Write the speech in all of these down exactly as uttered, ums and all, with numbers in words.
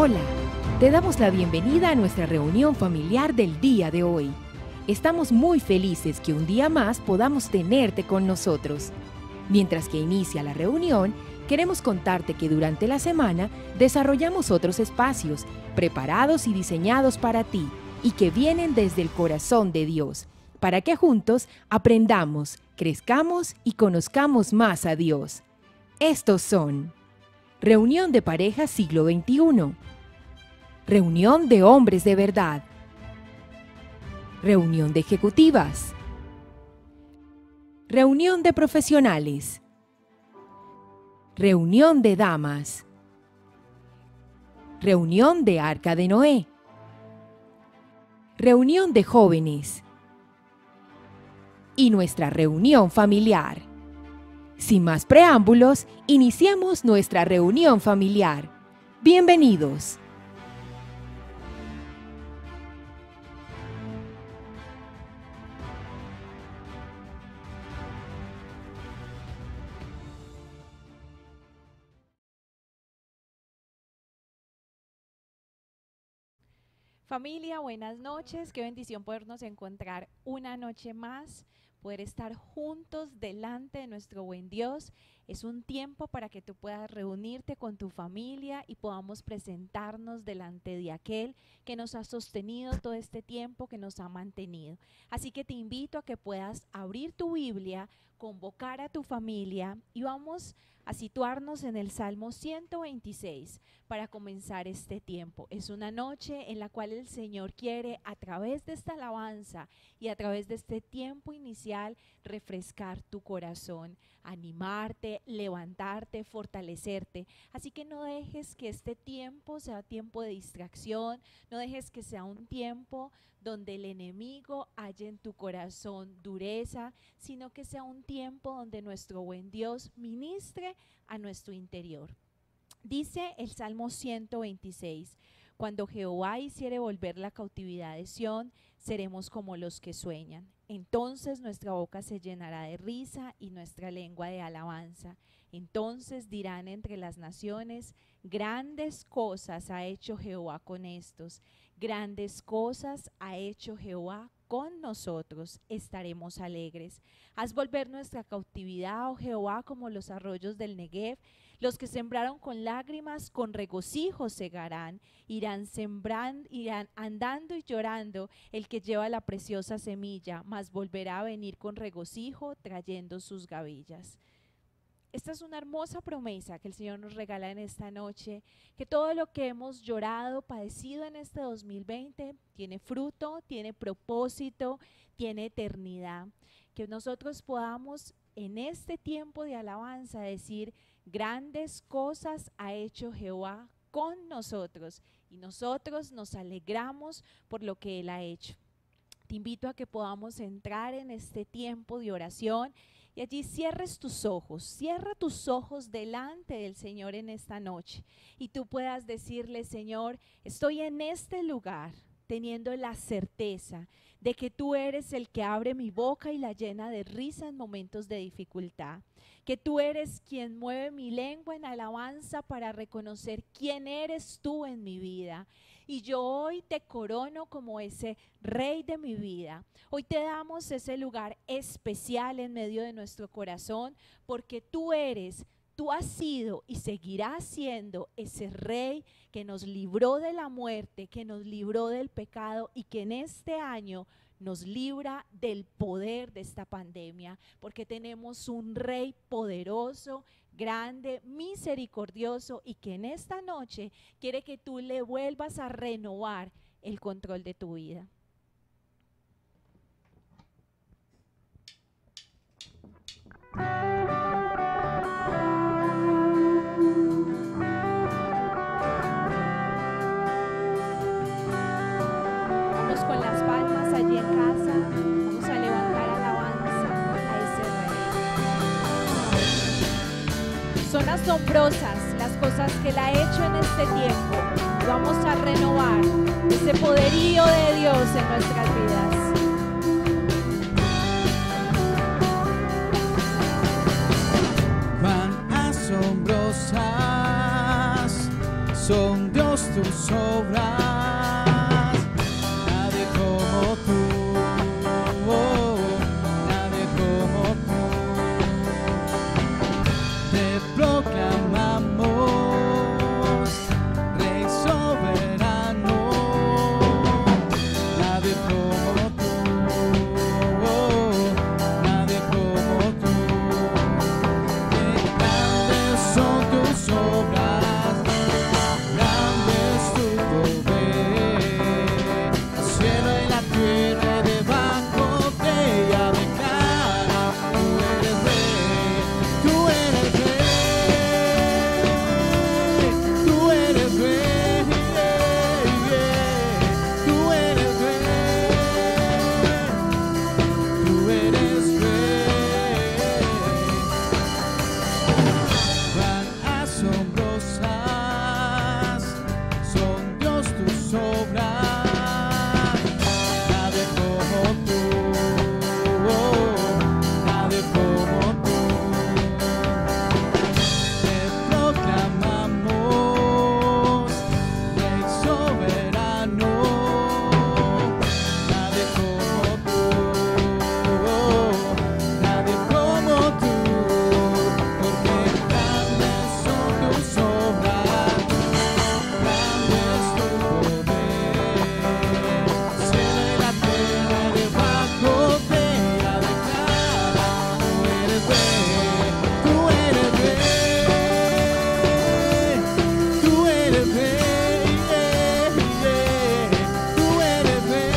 Hola, te damos la bienvenida a nuestra reunión familiar del día de hoy. Estamos muy felices que un día más podamos tenerte con nosotros. Mientras que inicia la reunión, queremos contarte que durante la semana desarrollamos otros espacios preparados y diseñados para ti y que vienen desde el corazón de Dios, para que juntos aprendamos, crezcamos y conozcamos más a Dios. Estos son: Reunión de Parejas Siglo veintiuno, Reunión de Hombres de Verdad, Reunión de Ejecutivas, Reunión de Profesionales, Reunión de Damas, Reunión de Arca de Noé, Reunión de Jóvenes y nuestra reunión familiar. Sin más preámbulos, iniciemos nuestra reunión familiar. Bienvenidos. Familia, buenas noches. Qué bendición podernos encontrar una noche más, poder estar juntos delante de nuestro buen Dios. Es un tiempo para que tú puedas reunirte con tu familia y podamos presentarnos delante de aquel que nos ha sostenido todo este tiempo, que nos ha mantenido. Así que te invito a que puedas abrir tu Biblia, convocar a tu familia y vamos a situarnos en el Salmo ciento veintiséis para comenzar este tiempo. Es una noche en la cual el Señor quiere, a través de esta alabanza y a través de este tiempo inicial, refrescar tu corazón, animarte, levantarte, fortalecerte. Así que no dejes que este tiempo sea tiempo de distracción, no dejes que sea un tiempo donde el enemigo haya en tu corazón dureza, sino que sea un tiempo donde nuestro buen Dios ministre a nuestro interior. Dice el Salmo ciento veintiséis: cuando Jehová hiciere volver la cautividad de Sión, seremos como los que sueñan. Entonces nuestra boca se llenará de risa y nuestra lengua de alabanza. Entonces dirán entre las naciones: grandes cosas ha hecho Jehová con estos. Grandes cosas ha hecho Jehová con nosotros, estaremos alegres. Haz volver nuestra cautividad, oh Jehová, como los arroyos del Negev. Los que sembraron con lágrimas, con regocijo segarán. Irán sembrando, irán andando y llorando el que lleva la preciosa semilla, mas volverá a venir con regocijo trayendo sus gavillas. Esta es una hermosa promesa que el Señor nos regala en esta noche, que todo lo que hemos llorado, padecido en este dos mil veinte, tiene fruto, tiene propósito, tiene eternidad. Que nosotros podamos en este tiempo de alabanza decir: grandes cosas ha hecho Jehová con nosotros y nosotros nos alegramos por lo que Él ha hecho. Te invito a que podamos entrar en este tiempo de oración y allí cierres tus ojos, cierra tus ojos delante del Señor en esta noche y tú puedas decirle: Señor, estoy en este lugar teniendo la certeza de que tú eres el que abre mi boca y la llena de risa en momentos de dificultad, que tú eres quien mueve mi lengua en alabanza para reconocer quién eres tú en mi vida. Y yo hoy te corono como ese rey de mi vida. Hoy te damos ese lugar especial en medio de nuestro corazón, porque tú eres, tú has sido y seguirás siendo ese rey que nos libró de la muerte, que nos libró del pecado y que en este año nos libra del poder de esta pandemia, porque tenemos un rey poderoso, grande, misericordioso y que en esta noche quiere que tú le vuelvas a renovar el control de tu vida. Vamos con las palmas allí en casa, vamos a levantar alabanza a ese rey. Son asombrosas las cosas que Él ha hecho en este tiempo. Vamos a renovar ese poderío de Dios en nuestras vidas. Cuán asombrosas son Dios tus obras, nadie como tú, oh, nadie como tú. Te proclamamos Rey soberano, nadie como tú, oh, nadie como tú. Qué grandes son tus obras, grande es tu poder. El cielo y la tierra y debajo de ella declaran: tú eres rey, tú eres rey, tú eres rey, tú eres rey, tú eres rey. Cuán asombrosas son, Dios, tus obras, nadie como tú, oh, nadie como tú. Te proclamamos Rey soberano, nadie como tú, oh, nadie como tú, porque grandes son tus obras, grande es tu poder. El cielo y la tierra debajo de ella declaran: tú eres rey, tú eres rey, tú eres rey, tú eres rey,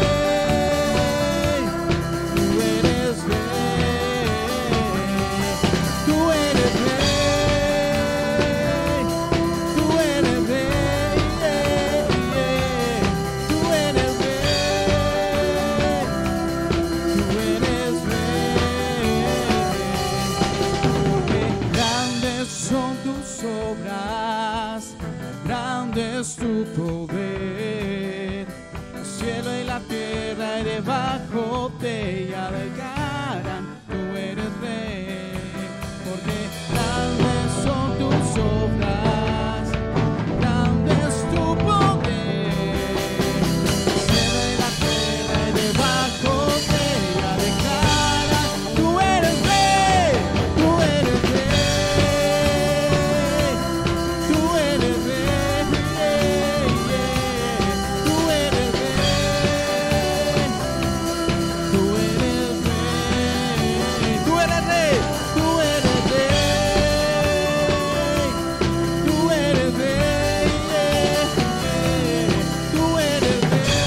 tú eres rey, tú eres grandes son tus obras, grande es tu poder. El cielo y la tierra y debajo de ella declaran: tú eres rey, porque grandes son tus obras, grande es tu poder. El cielo y la tierra y debajo de ella declaran: tú eres rey, tú eres rey, tú eres rey, tú eres rey, tú eres rey, tú eres rey, tú eres rey, tú eres rey, tú eres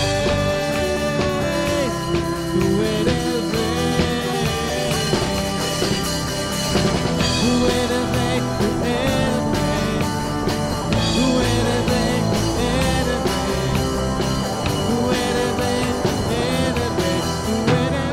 rey, tú eres rey, tú eres rey, tú eres rey, tú eres rey, eres rey, tú eres rey, eres rey, tú eres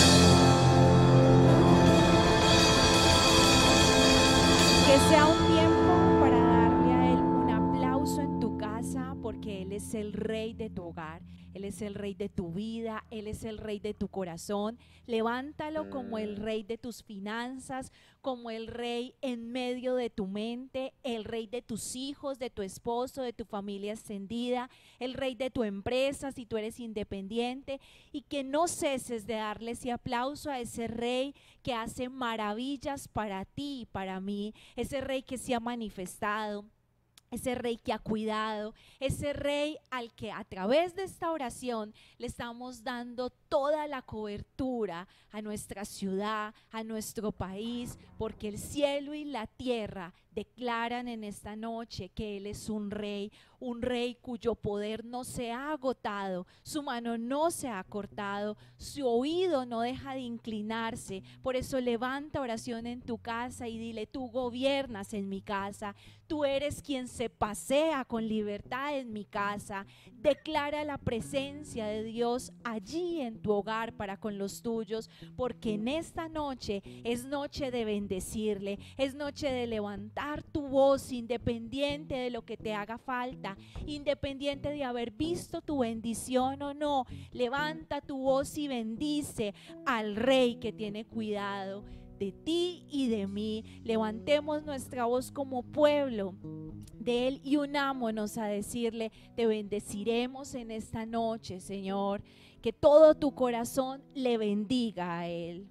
Que sea un tiempo para darle a Él un aplauso en tu casa, porque Él es el rey de tu hogar, Él es el rey de tu vida, Él es el rey de tu corazón. Levántalo como el rey de tus finanzas, como el rey en medio de tu mente, el rey de tus hijos, de tu esposo, de tu familia extendida, el rey de tu empresa si tú eres independiente, y que no ceses de darle ese aplauso a ese rey que hace maravillas para ti y para mí, ese rey que se ha manifestado, ese rey que ha cuidado, ese rey al que a través de esta oración le estamos dando toda la cobertura a nuestra ciudad, a nuestro país, porque el cielo y la tierra declaran en esta noche que Él es un rey, un rey cuyo poder no se ha agotado, su mano no se ha cortado, su oído no deja de inclinarse. Por eso levanta oración en tu casa y dile: tú gobiernas en mi casa, tú eres quien se pasea con libertad en mi casa. Declara la presencia de Dios allí en tu hogar para con los tuyos, porque en esta noche es noche de bendecirle, es noche de levantar tu voz independiente de lo que te haga falta, independiente de haber visto tu bendición o no. Levanta tu voz y bendice al Rey que tiene cuidado de ti y de mí. Levantemos nuestra voz como pueblo de Él y unámonos a decirle: te bendeciremos en esta noche, Señor, que todo tu corazón le bendiga a Él.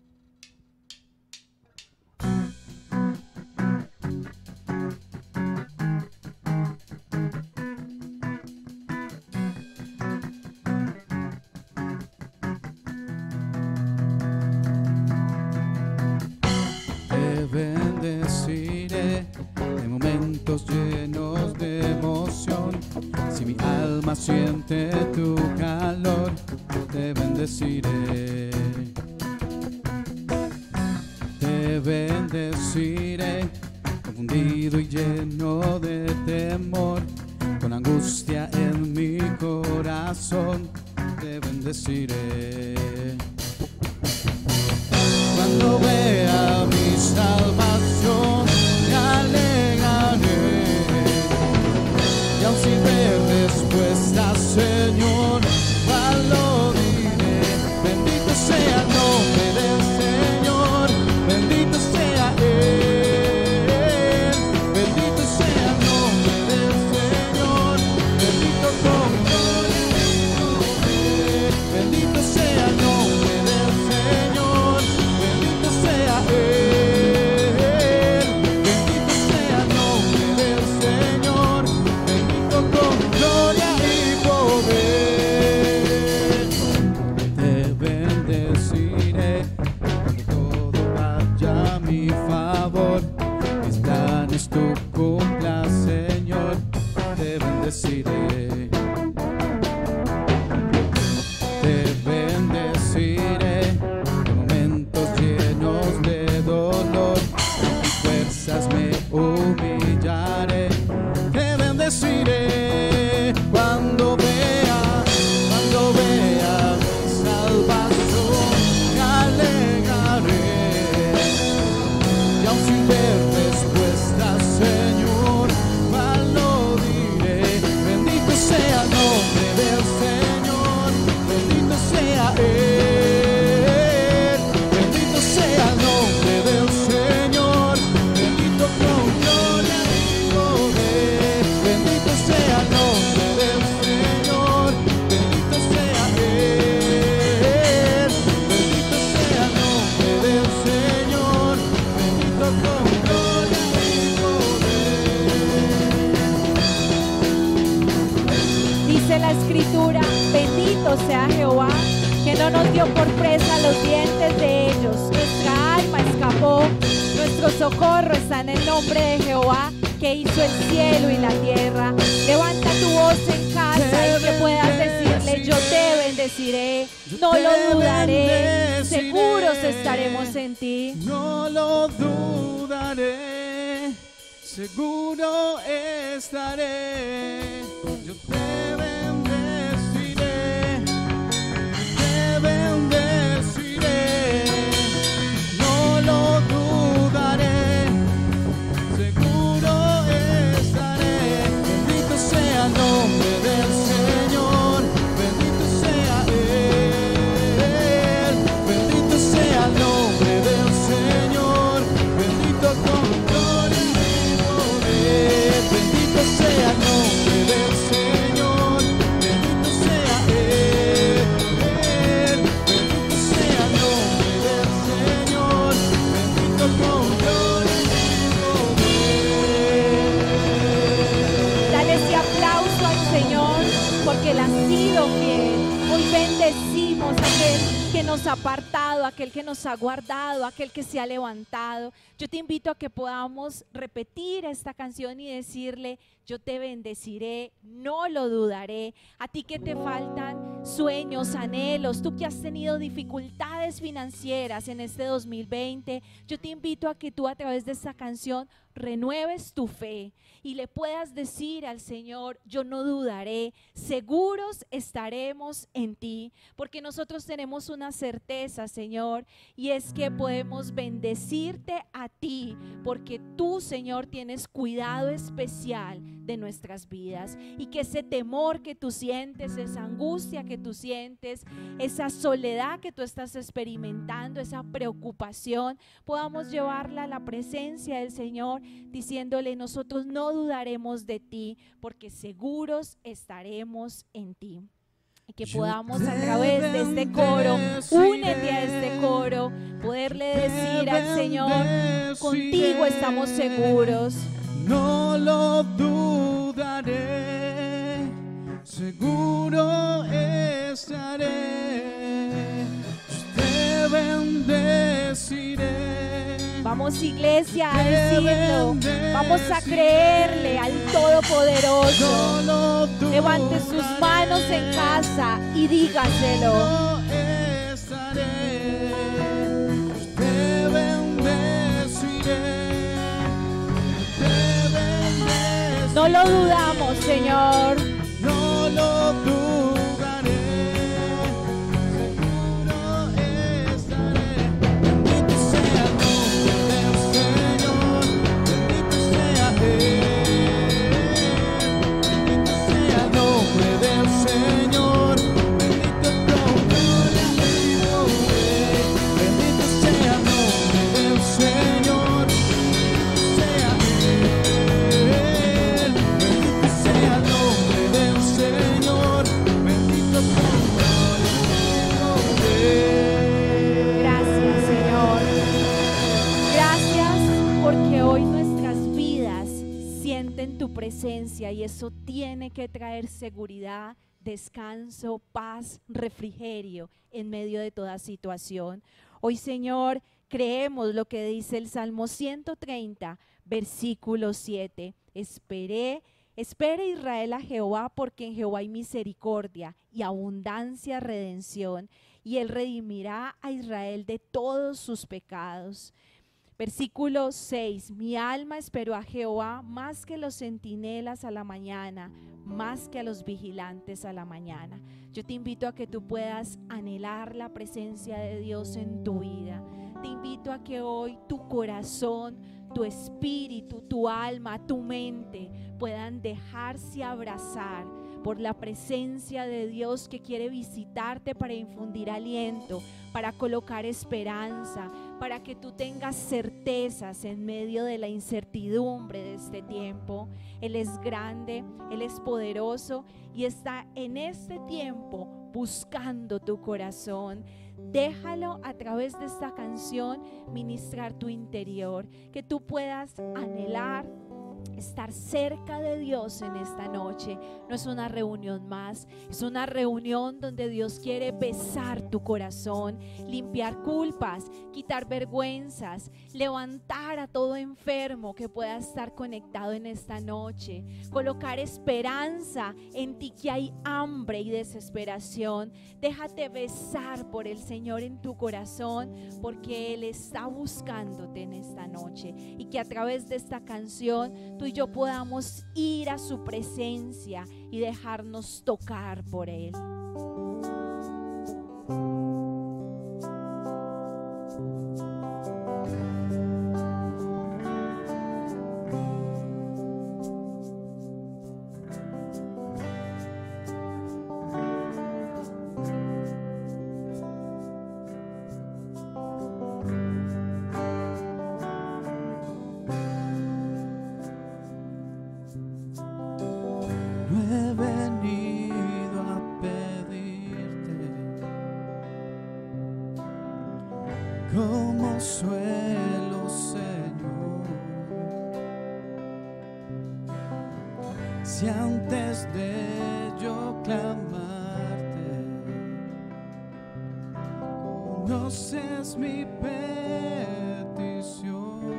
Te bendeciré en momentos llenos de emoción. Si mi alma siente tu calor, te bendeciré. Te bendeciré, confundido y lleno de temor, con angustia en mi corazón, te bendeciré. Cuando vea mi salvación, me alegraré, y aun sin ver respuesta, Señor, lo diré. Bendito sea el nombre del Señor, bendito sea Él, bendito sea el nombre del Señor, bendito con gloria y poder. Bendito sea el nombre del Señor, bendito sea Él, bendito sea el nombre del Señor, bendito con gloria y poder. Te bendeciré cuando todo vaya a mi favor, mis planes tú cumplas, Señor, te bendeciré. Te bendeciré en momentos llenos de dolor, con mis fuerzas me humillaré. Te bendeciré cuando vea, cuando vea mi salvación, me alegraré, y aun sin ver respuesta, Señor, mal lo diré. Bendito sea el nombre del Señor, bendito sea Él, bendito sea el nombre del Señor, bendito con gloria y poder. Bendito sea el nombre del Señor, bendito sea Él, bendito sea el nombre del Señor, bendito con gloria y poder. Dice la Escritura: bendito sea Jehová, que no nos dio por presa los dientes de ellos. Nuestra alma escapó, nuestro socorro está en el nombre de Jehová, que hizo el cielo y la tierra. Levanta tu voz en casa y que puedas decirle: yo te bendeciré, no lo dudaré, seguros estaremos en ti. No lo dudaré, seguro estaré. Yo te bendeciré, te bendeciré. No lo dudaré, seguro estaré. Bendito sea el nombre del Señor, bendito sea Él, bendito sea el nombre del Señor, bendito con gloria y poder. Bendito sea el nombre del Señor, bendito sea Él, bendito sea el nombre del Señor, bendito con gloria y poder. Dale ese aplauso al Señor, porque Él ha sido fiel. Hoy bendecimos a aquel que nos ha apartado, aquel que nos ha guardado, aquel que se ha levantado. Yo te invito a que podamos repetir esta canción y decirle: yo te bendeciré, no lo dudaré. A ti que te faltan sueños, anhelos, tú que has tenido dificultades financieras en este dos mil veinte, yo te invito a que tú a través de esta canción renueves tu fe y le puedas decir al Señor: yo no dudaré, seguros estaremos en ti, porque nosotros tenemos una certeza, Señor, y es que podemos bendecirte a ti, porque tú, Señor, tienes cuidado especial de nuestras vidas, y que ese temor que tú sientes, esa angustia que tú sientes, esa soledad que tú estás experimentando, esa preocupación, podamos llevarla a la presencia del Señor, diciéndole: nosotros no dudaremos de ti, porque seguros estaremos en ti. Y que podamos a través de este coro, únete a este coro, poderle decir al Señor: contigo estamos seguros. No lo dudaré, seguro estaré, te bendeciré. Vamos, iglesia, a decirlo. Vamos a creerle al Todopoderoso. Levante sus manos en casa y dígaselo. No lo dudamos, Señor. No lo dudaré. Tu presencia, y eso tiene que traer seguridad, descanso, paz, refrigerio en medio de toda situación. Hoy, Señor, creemos lo que dice el Salmo ciento treinta, versículo siete. Esperé, espere Israel a Jehová, porque en Jehová hay misericordia y abundancia, redención, y él redimirá a Israel de todos sus pecados. Versículo seis, mi alma esperó a Jehová más que los centinelas a la mañana, más que a los vigilantes a la mañana. Yo te invito a que tú puedas anhelar la presencia de Dios en tu vida. Te invito a que hoy tu corazón, tu espíritu, tu alma, tu mente puedan dejarse abrazar por la presencia de Dios, que quiere visitarte para infundir aliento, para colocar esperanza, para que tú tengas certezas en medio de la incertidumbre de este tiempo. Él es grande, Él es poderoso y está en este tiempo buscando tu corazón. Déjalo a través de esta canción ministrar tu interior, que tú puedas anhelar estar cerca de Dios en esta noche. No es una reunión más, es una reunión donde Dios quiere besar tu corazón, limpiar culpas, quitar vergüenzas, levantar a todo enfermo que pueda estar conectado en esta noche, colocar esperanza en ti que hay hambre y desesperación. Déjate besar por el Señor en tu corazón, porque Él está buscándote en esta noche, y que a través de esta canción tú y yo podamos ir a su presencia y dejarnos tocar por Él. Como suelo, Señor, si antes de yo clamarte conoces mi petición,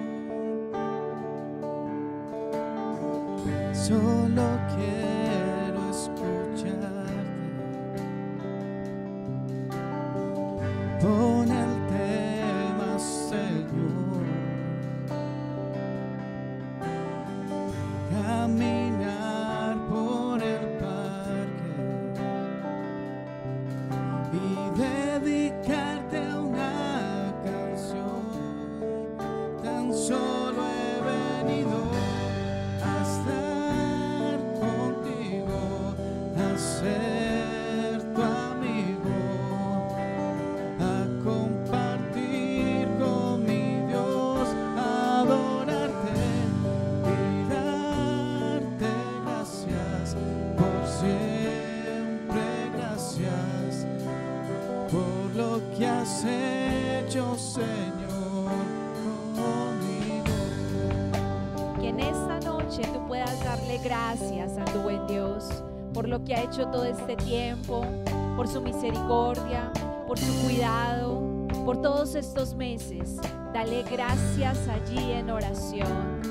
solo quiero escucharte. Pon el Señor, caminar por el parque y dedicarte una darle gracias a tu buen Dios por lo que ha hecho todo este tiempo, por su misericordia, por su cuidado, por todos estos meses. Dale gracias allí en oración.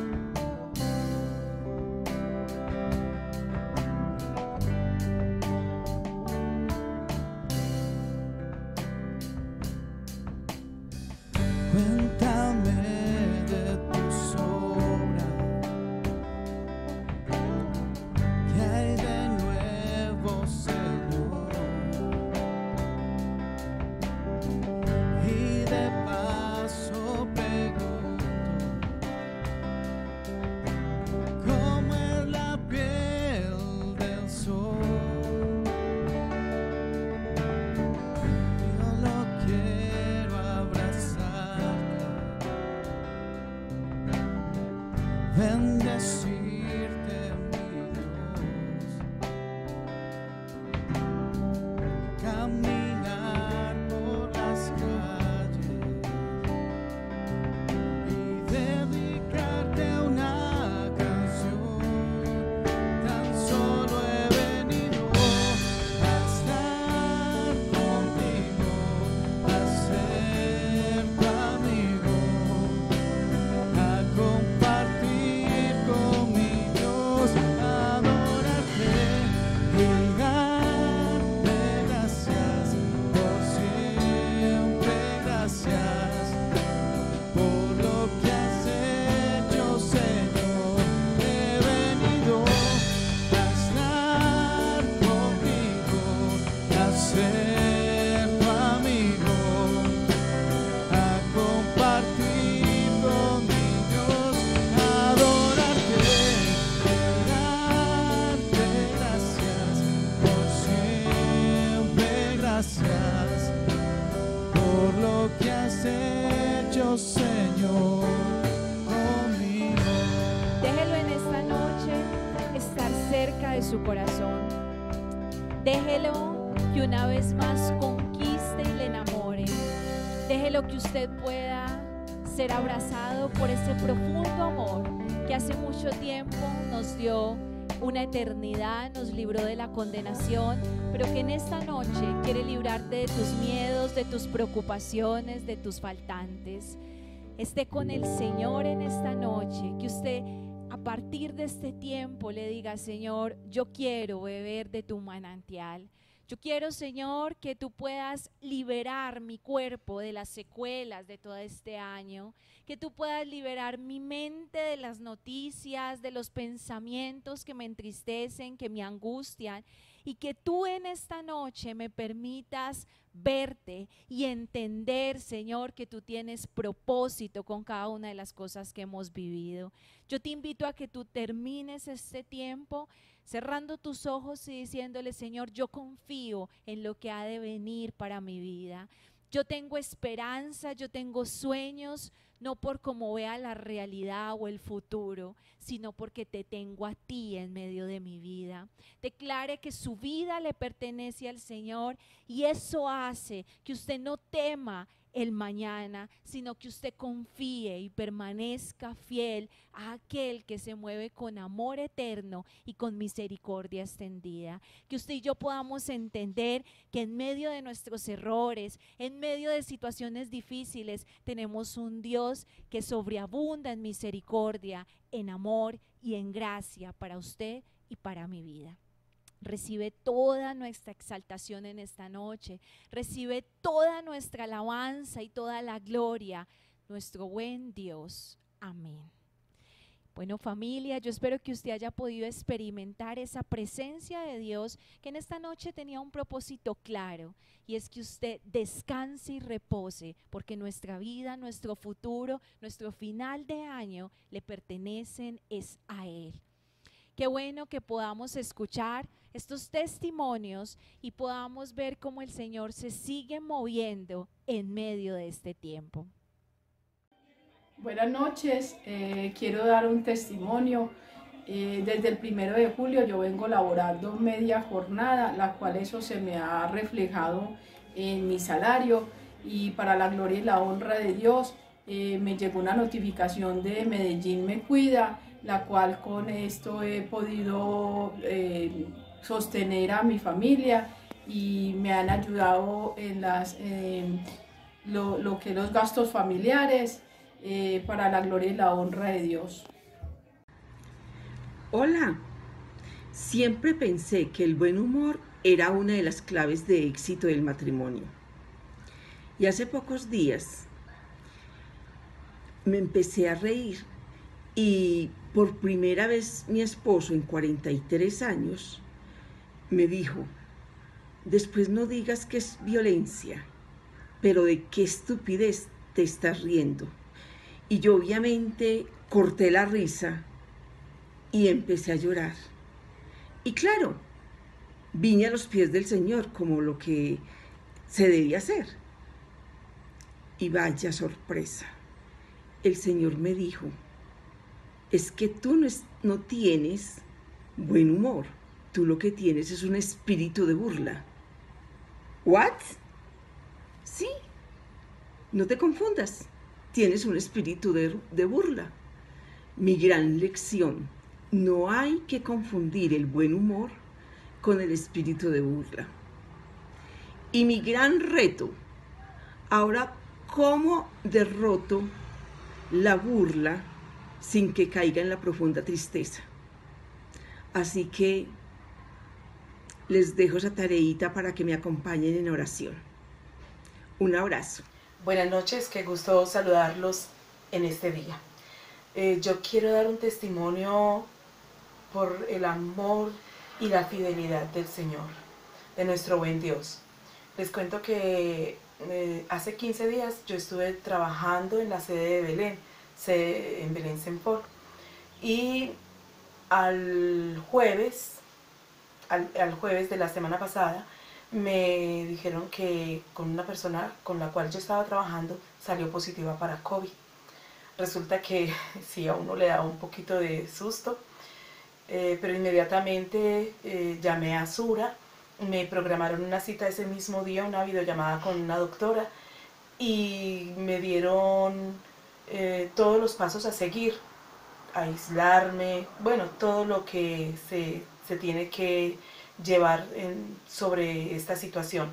Su corazón. Déjelo que una vez más conquiste y le enamore. Déjelo que usted pueda ser abrazado por ese profundo amor que hace mucho tiempo nos dio una eternidad, nos libró de la condenación, pero que en esta noche quiere librarte de tus miedos, de tus preocupaciones, de tus faltantes. Esté con el Señor en esta noche, que usted a partir de este tiempo le diga: Señor, yo quiero beber de tu manantial. Yo quiero, Señor, que tú puedas liberar mi cuerpo de las secuelas de todo este año, que tú puedas liberar mi mente de las noticias, de los pensamientos que me entristecen, que me angustian, y que tú en esta noche me permitas verte y entender, Señor, que tú tienes propósito con cada una de las cosas que hemos vivido. Yo te invito a que tú termines este tiempo cerrando tus ojos y diciéndole: Señor, yo confío en lo que ha de venir para mi vida. Yo tengo esperanza, yo tengo sueños, no por cómo vea la realidad o el futuro, sino porque te tengo a ti en medio de mi vida. Declare que su vida le pertenece al Señor, y eso hace que usted no tema el mañana, sino que usted confíe y permanezca fiel a aquel que se mueve con amor eterno y con misericordia extendida. Que usted y yo podamos entender que en medio de nuestros errores, en medio de situaciones difíciles, tenemos un Dios que sobreabunda en misericordia, en amor y en gracia para usted y para mi vida. Recibe toda nuestra exaltación en esta noche, recibe toda nuestra alabanza y toda la gloria, nuestro buen Dios. Amén. Bueno, familia, yo espero que usted haya podido experimentar esa presencia de Dios, que en esta noche tenía un propósito claro, y es que usted descanse y repose, porque nuestra vida, nuestro futuro, nuestro final de año le pertenecen es a Él. Qué bueno que podamos escuchar estos testimonios y podamos ver cómo el Señor se sigue moviendo en medio de este tiempo. Buenas noches, eh, quiero dar un testimonio. Eh, desde el primero de julio yo vengo laborando media jornada, la cual eso se me ha reflejado en mi salario, y para la gloria y la honra de Dios eh, me llegó una notificación de Medellín Me Cuida, la cual con esto he podido eh, sostener a mi familia y me han ayudado en las, eh, lo, lo que los gastos familiares eh, para la gloria y la honra de Dios. Hola, siempre pensé que el buen humor era una de las claves de éxito del matrimonio. Y hace pocos días me empecé a reír y por primera vez mi esposo en cuarenta y tres años me dijo: después no digas que es violencia, pero de qué estupidez te estás riendo. Y yo obviamente corté la risa y empecé a llorar. Y claro, vine a los pies del Señor como lo que se debía hacer. Y vaya sorpresa, el Señor me dijo: es que tú no, es, no tienes buen humor, tú lo que tienes es un espíritu de burla. ¿What? Sí, no te confundas, tienes un espíritu de, de burla. Mi gran lección: no hay que confundir el buen humor con el espíritu de burla. Y mi gran reto: ahora, ¿cómo derroto la burla sin que caiga en la profunda tristeza? Así que les dejo esa tareita para que me acompañen en oración. Un abrazo. Buenas noches, qué gusto saludarlos en este día. Eh, yo quiero dar un testimonio por el amor y la fidelidad del Señor, de nuestro buen Dios. Les cuento que eh, hace quince días yo estuve trabajando en la sede de Belén, sede en Belén Saint Paul, y al jueves, al, al jueves de la semana pasada, me dijeron que con una persona con la cual yo estaba trabajando salió positiva para COVID. Resulta que sí, a uno le da un poquito de susto, eh, pero inmediatamente eh, llamé a Sura, me programaron una cita ese mismo día, una videollamada con una doctora, y me dieron eh, todos los pasos a seguir, aislarme, bueno, todo lo que se, se tiene que llevar en, sobre esta situación.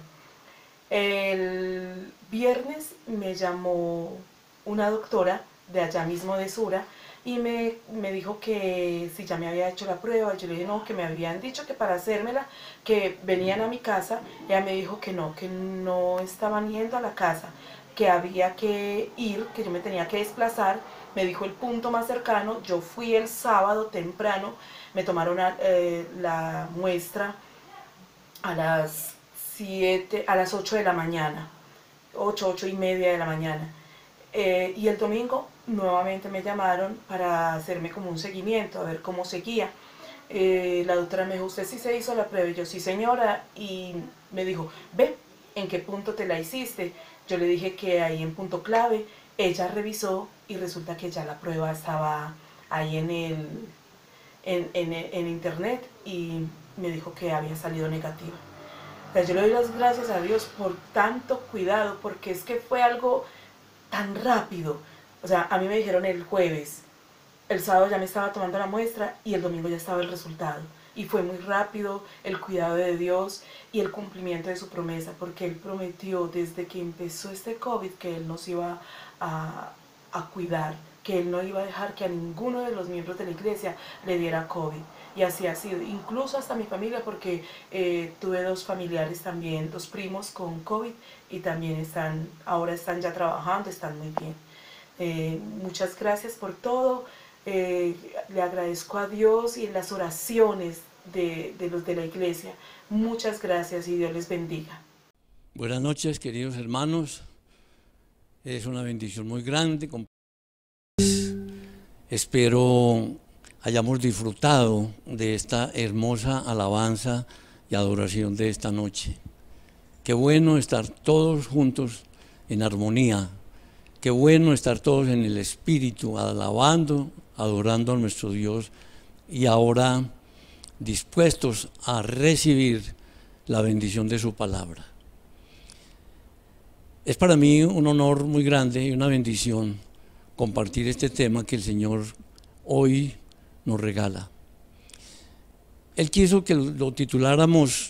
El viernes me llamó una doctora de allá mismo de Sura y me, me dijo que si ya me había hecho la prueba. Yo le dije no, que me habían dicho que para hacérmela, que venían a mi casa. Ella me dijo que no, que no estaban yendo a la casa, que había que ir, que yo me tenía que desplazar. Me dijo el punto más cercano. Yo fui el sábado temprano, me tomaron a, eh, la muestra a las siete, a las ocho de la mañana, ocho, ocho y media de la mañana. Eh, y el domingo nuevamente me llamaron para hacerme como un seguimiento, a ver cómo seguía. Eh, la doctora me dijo, ¿usted sí se hizo la prueba? Y yo, sí señora, y me dijo, ve, ¿en qué punto te la hiciste? Yo le dije que ahí en punto clave. Ella revisó y resulta que ya la prueba estaba ahí en, el, en, en, en internet y me dijo que había salido negativa. O sea, yo le doy las gracias a Dios por tanto cuidado, porque es que fue algo tan rápido. O sea, a mí me dijeron el jueves, el sábado ya me estaba tomando la muestra y el domingo ya estaba el resultado. Y fue muy rápido el cuidado de Dios y el cumplimiento de su promesa, porque Él prometió desde que empezó este COVID que Él nos iba a, a cuidar, que Él no iba a dejar que a ninguno de los miembros de la iglesia le diera COVID. Y así ha sido, incluso hasta mi familia, porque eh, tuve dos familiares también, dos primos con COVID y también están, ahora están ya trabajando, están muy bien. Eh, muchas gracias por todo. Eh, le agradezco a Dios y en las oraciones de, de los de la iglesia. Muchas gracias y Dios les bendiga. Buenas noches, queridos hermanos. Es una bendición muy grande. Espero hayamos disfrutado de esta hermosa alabanza y adoración de esta noche. Qué bueno estar todos juntos en armonía. Qué bueno estar todos en el Espíritu, alabando, adorando a nuestro Dios y ahora dispuestos a recibir la bendición de su palabra. Es para mí un honor muy grande y una bendición compartir este tema que el Señor hoy nos regala. Él quiso que lo tituláramos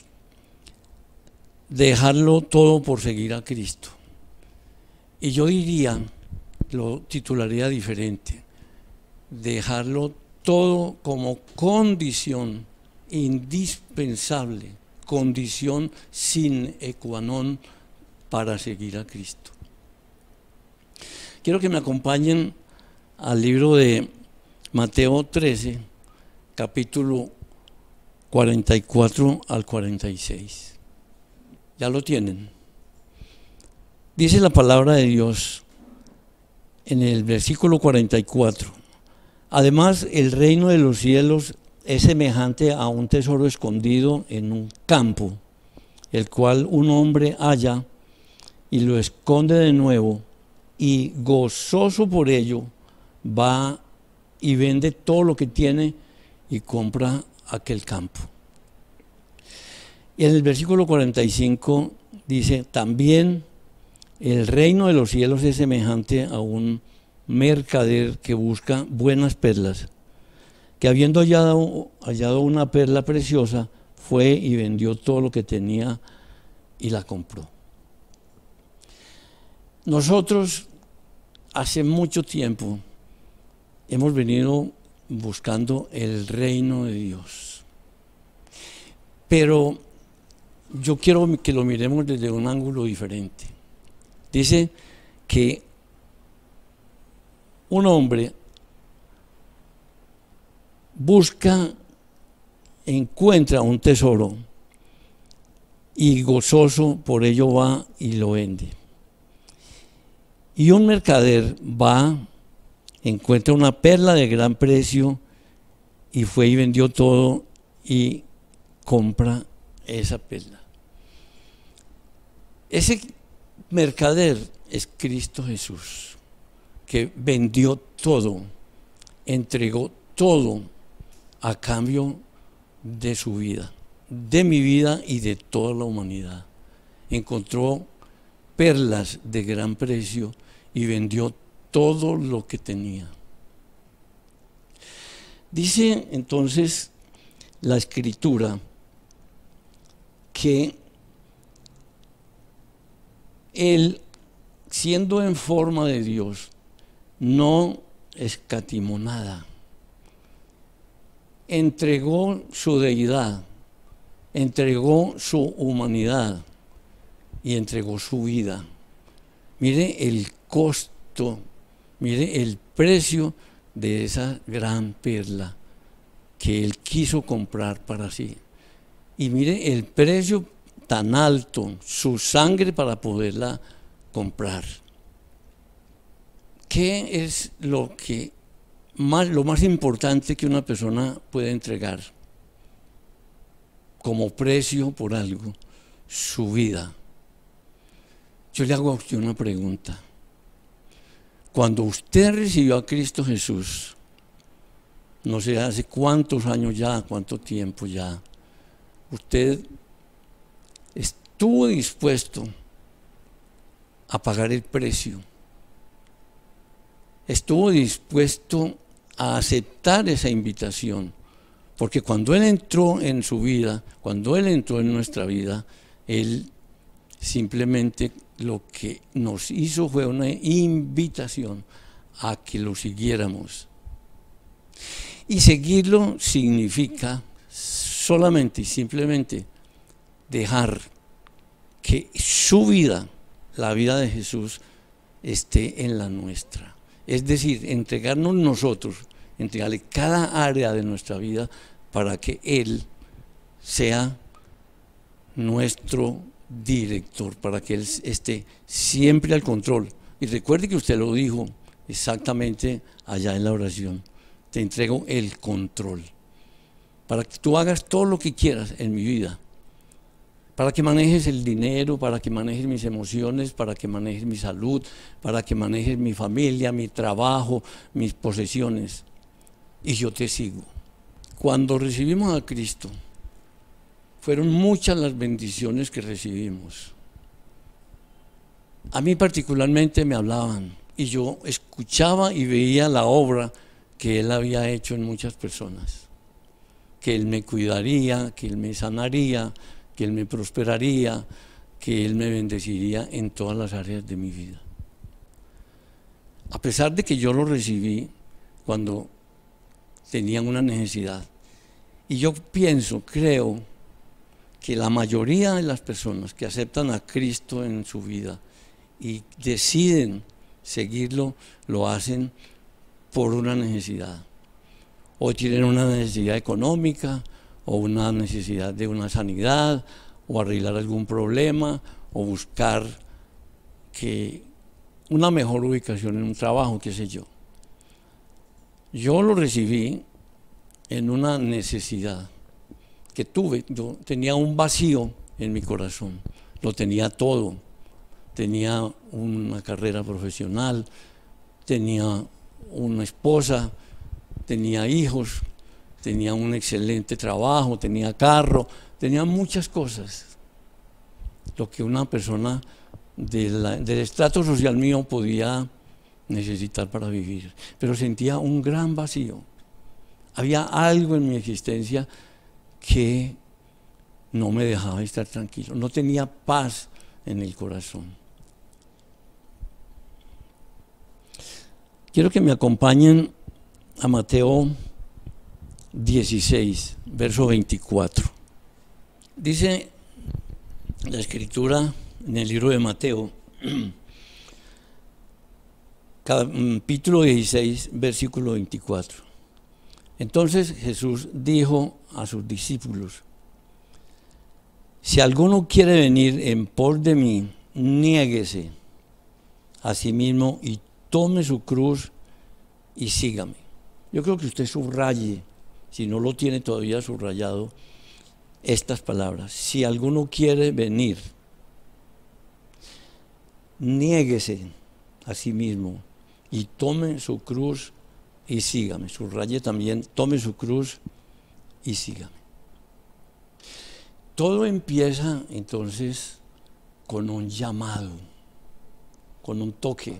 Dejarlo todo por seguir a Cristo. Y yo diría, lo titularía diferente, dejarlo todo como condición indispensable, condición sine qua non para seguir a Cristo. Quiero que me acompañen al libro de Mateo trece, capítulo cuarenta y cuatro al cuarenta y seis. ¿Ya lo tienen? Dice la palabra de Dios en el versículo cuarenta y cuatro. Además, el reino de los cielos es semejante a un tesoro escondido en un campo, el cual un hombre halla y lo esconde de nuevo, y gozoso por ello va y vende todo lo que tiene y compra aquel campo. Y en el versículo cuarenta y cinco dice, también el reino de los cielos es semejante a un mercader que busca buenas perlas, que habiendo hallado, hallado una perla preciosa, fue y vendió todo lo que tenía y la compró. Nosotros hace mucho tiempo hemos venido buscando el reino de Dios, pero yo quiero que lo miremos desde un ángulo diferente. Dice que un hombre busca, encuentra un tesoro y gozoso por ello va y lo vende. Y un mercader va, encuentra una perla de gran precio y fue y vendió todo y compra esa perla. Ese mercader es Cristo Jesús, que vendió todo, entregó todo a cambio de su vida, de mi vida y de toda la humanidad. Encontró perlas de gran precio y vendió todo lo que tenía. Dice entonces la Escritura que él, siendo en forma de Dios, no escatimó nada. Entregó su deidad, entregó su humanidad y entregó su vida. Mire el costo, mire el precio de esa gran perla que él quiso comprar para sí. Y mire el precio tan alto, su sangre para poderla comprar. ¿Qué es lo que más, lo más importante que una persona puede entregar como precio por algo? Su vida. Yo le hago a usted una pregunta. Cuando usted recibió a Cristo Jesús, no sé hace cuántos años ya, cuánto tiempo ya, usted estuvo dispuesto a pagar el precio, estuvo dispuesto a aceptar esa invitación, porque cuando Él entró en su vida, cuando Él entró en nuestra vida, Él simplemente lo que nos hizo fue una invitación a que lo siguiéramos. Y seguirlo significa solamente y simplemente dejar que su vida, la vida de Jesús, esté en la nuestra. Es decir, entregarnos nosotros, entregarle cada área de nuestra vida para que Él sea nuestro director, para que Él esté siempre al control. Y recuerde que usted lo dijo exactamente allá en la oración: te entrego el control, para que tú hagas todo lo que quieras en mi vida, para que manejes el dinero, para que manejes mis emociones, para que manejes mi salud, para que manejes mi familia, mi trabajo, mis posesiones, y yo te sigo. Cuando recibimos a Cristo, fueron muchas las bendiciones que recibimos. A mí particularmente me hablaban y yo escuchaba y veía la obra que Él había hecho en muchas personas, que Él me cuidaría, que Él me sanaría, que Él me prosperaría, que Él me bendeciría en todas las áreas de mi vida. A pesar de que yo lo recibí cuando tenían una necesidad, y yo pienso, creo, que la mayoría de las personas que aceptan a Cristo en su vida y deciden seguirlo, lo hacen por una necesidad. O tienen una necesidad económica, o una necesidad de una sanidad, o arreglar algún problema, o buscar que una mejor ubicación en un trabajo, qué sé yo. Yo lo recibí en una necesidad que tuve. Yo tenía un vacío en mi corazón, lo tenía todo. Tenía una carrera profesional, tenía una esposa, tenía hijos, tenía un excelente trabajo, tenía carro, tenía muchas cosas. Lo que una persona de la, del estrato social mío podía necesitar para vivir. Pero sentía un gran vacío. Había algo en mi existencia que no me dejaba estar tranquilo. No tenía paz en el corazón. Quiero que me acompañen a Mateo dieciséis, verso veinticuatro. Dice la Escritura en el libro de Mateo, capítulo dieciséis, versículo veinticuatro. Entonces Jesús dijo a sus discípulos: si alguno quiere venir en pos de mí, niéguese a sí mismo y tome su cruz y sígame. Yo creo que usted subraye, si no lo tiene todavía subrayado, estas palabras. Si alguno quiere venir, niéguese a sí mismo y tome su cruz y sígame. Subraye también, tome su cruz y sígame. Todo empieza entonces con un llamado, con un toque.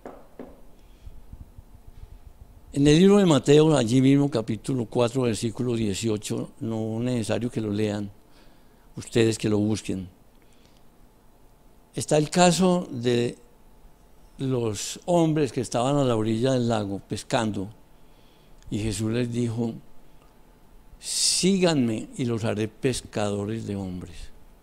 En el libro de Mateo, allí mismo, capítulo cuatro, versículo dieciocho, no es necesario que lo lean, ustedes que lo busquen. Está el caso de los hombres que estaban a la orilla del lago pescando, y Jesús les dijo: síganme y los haré pescadores de hombres.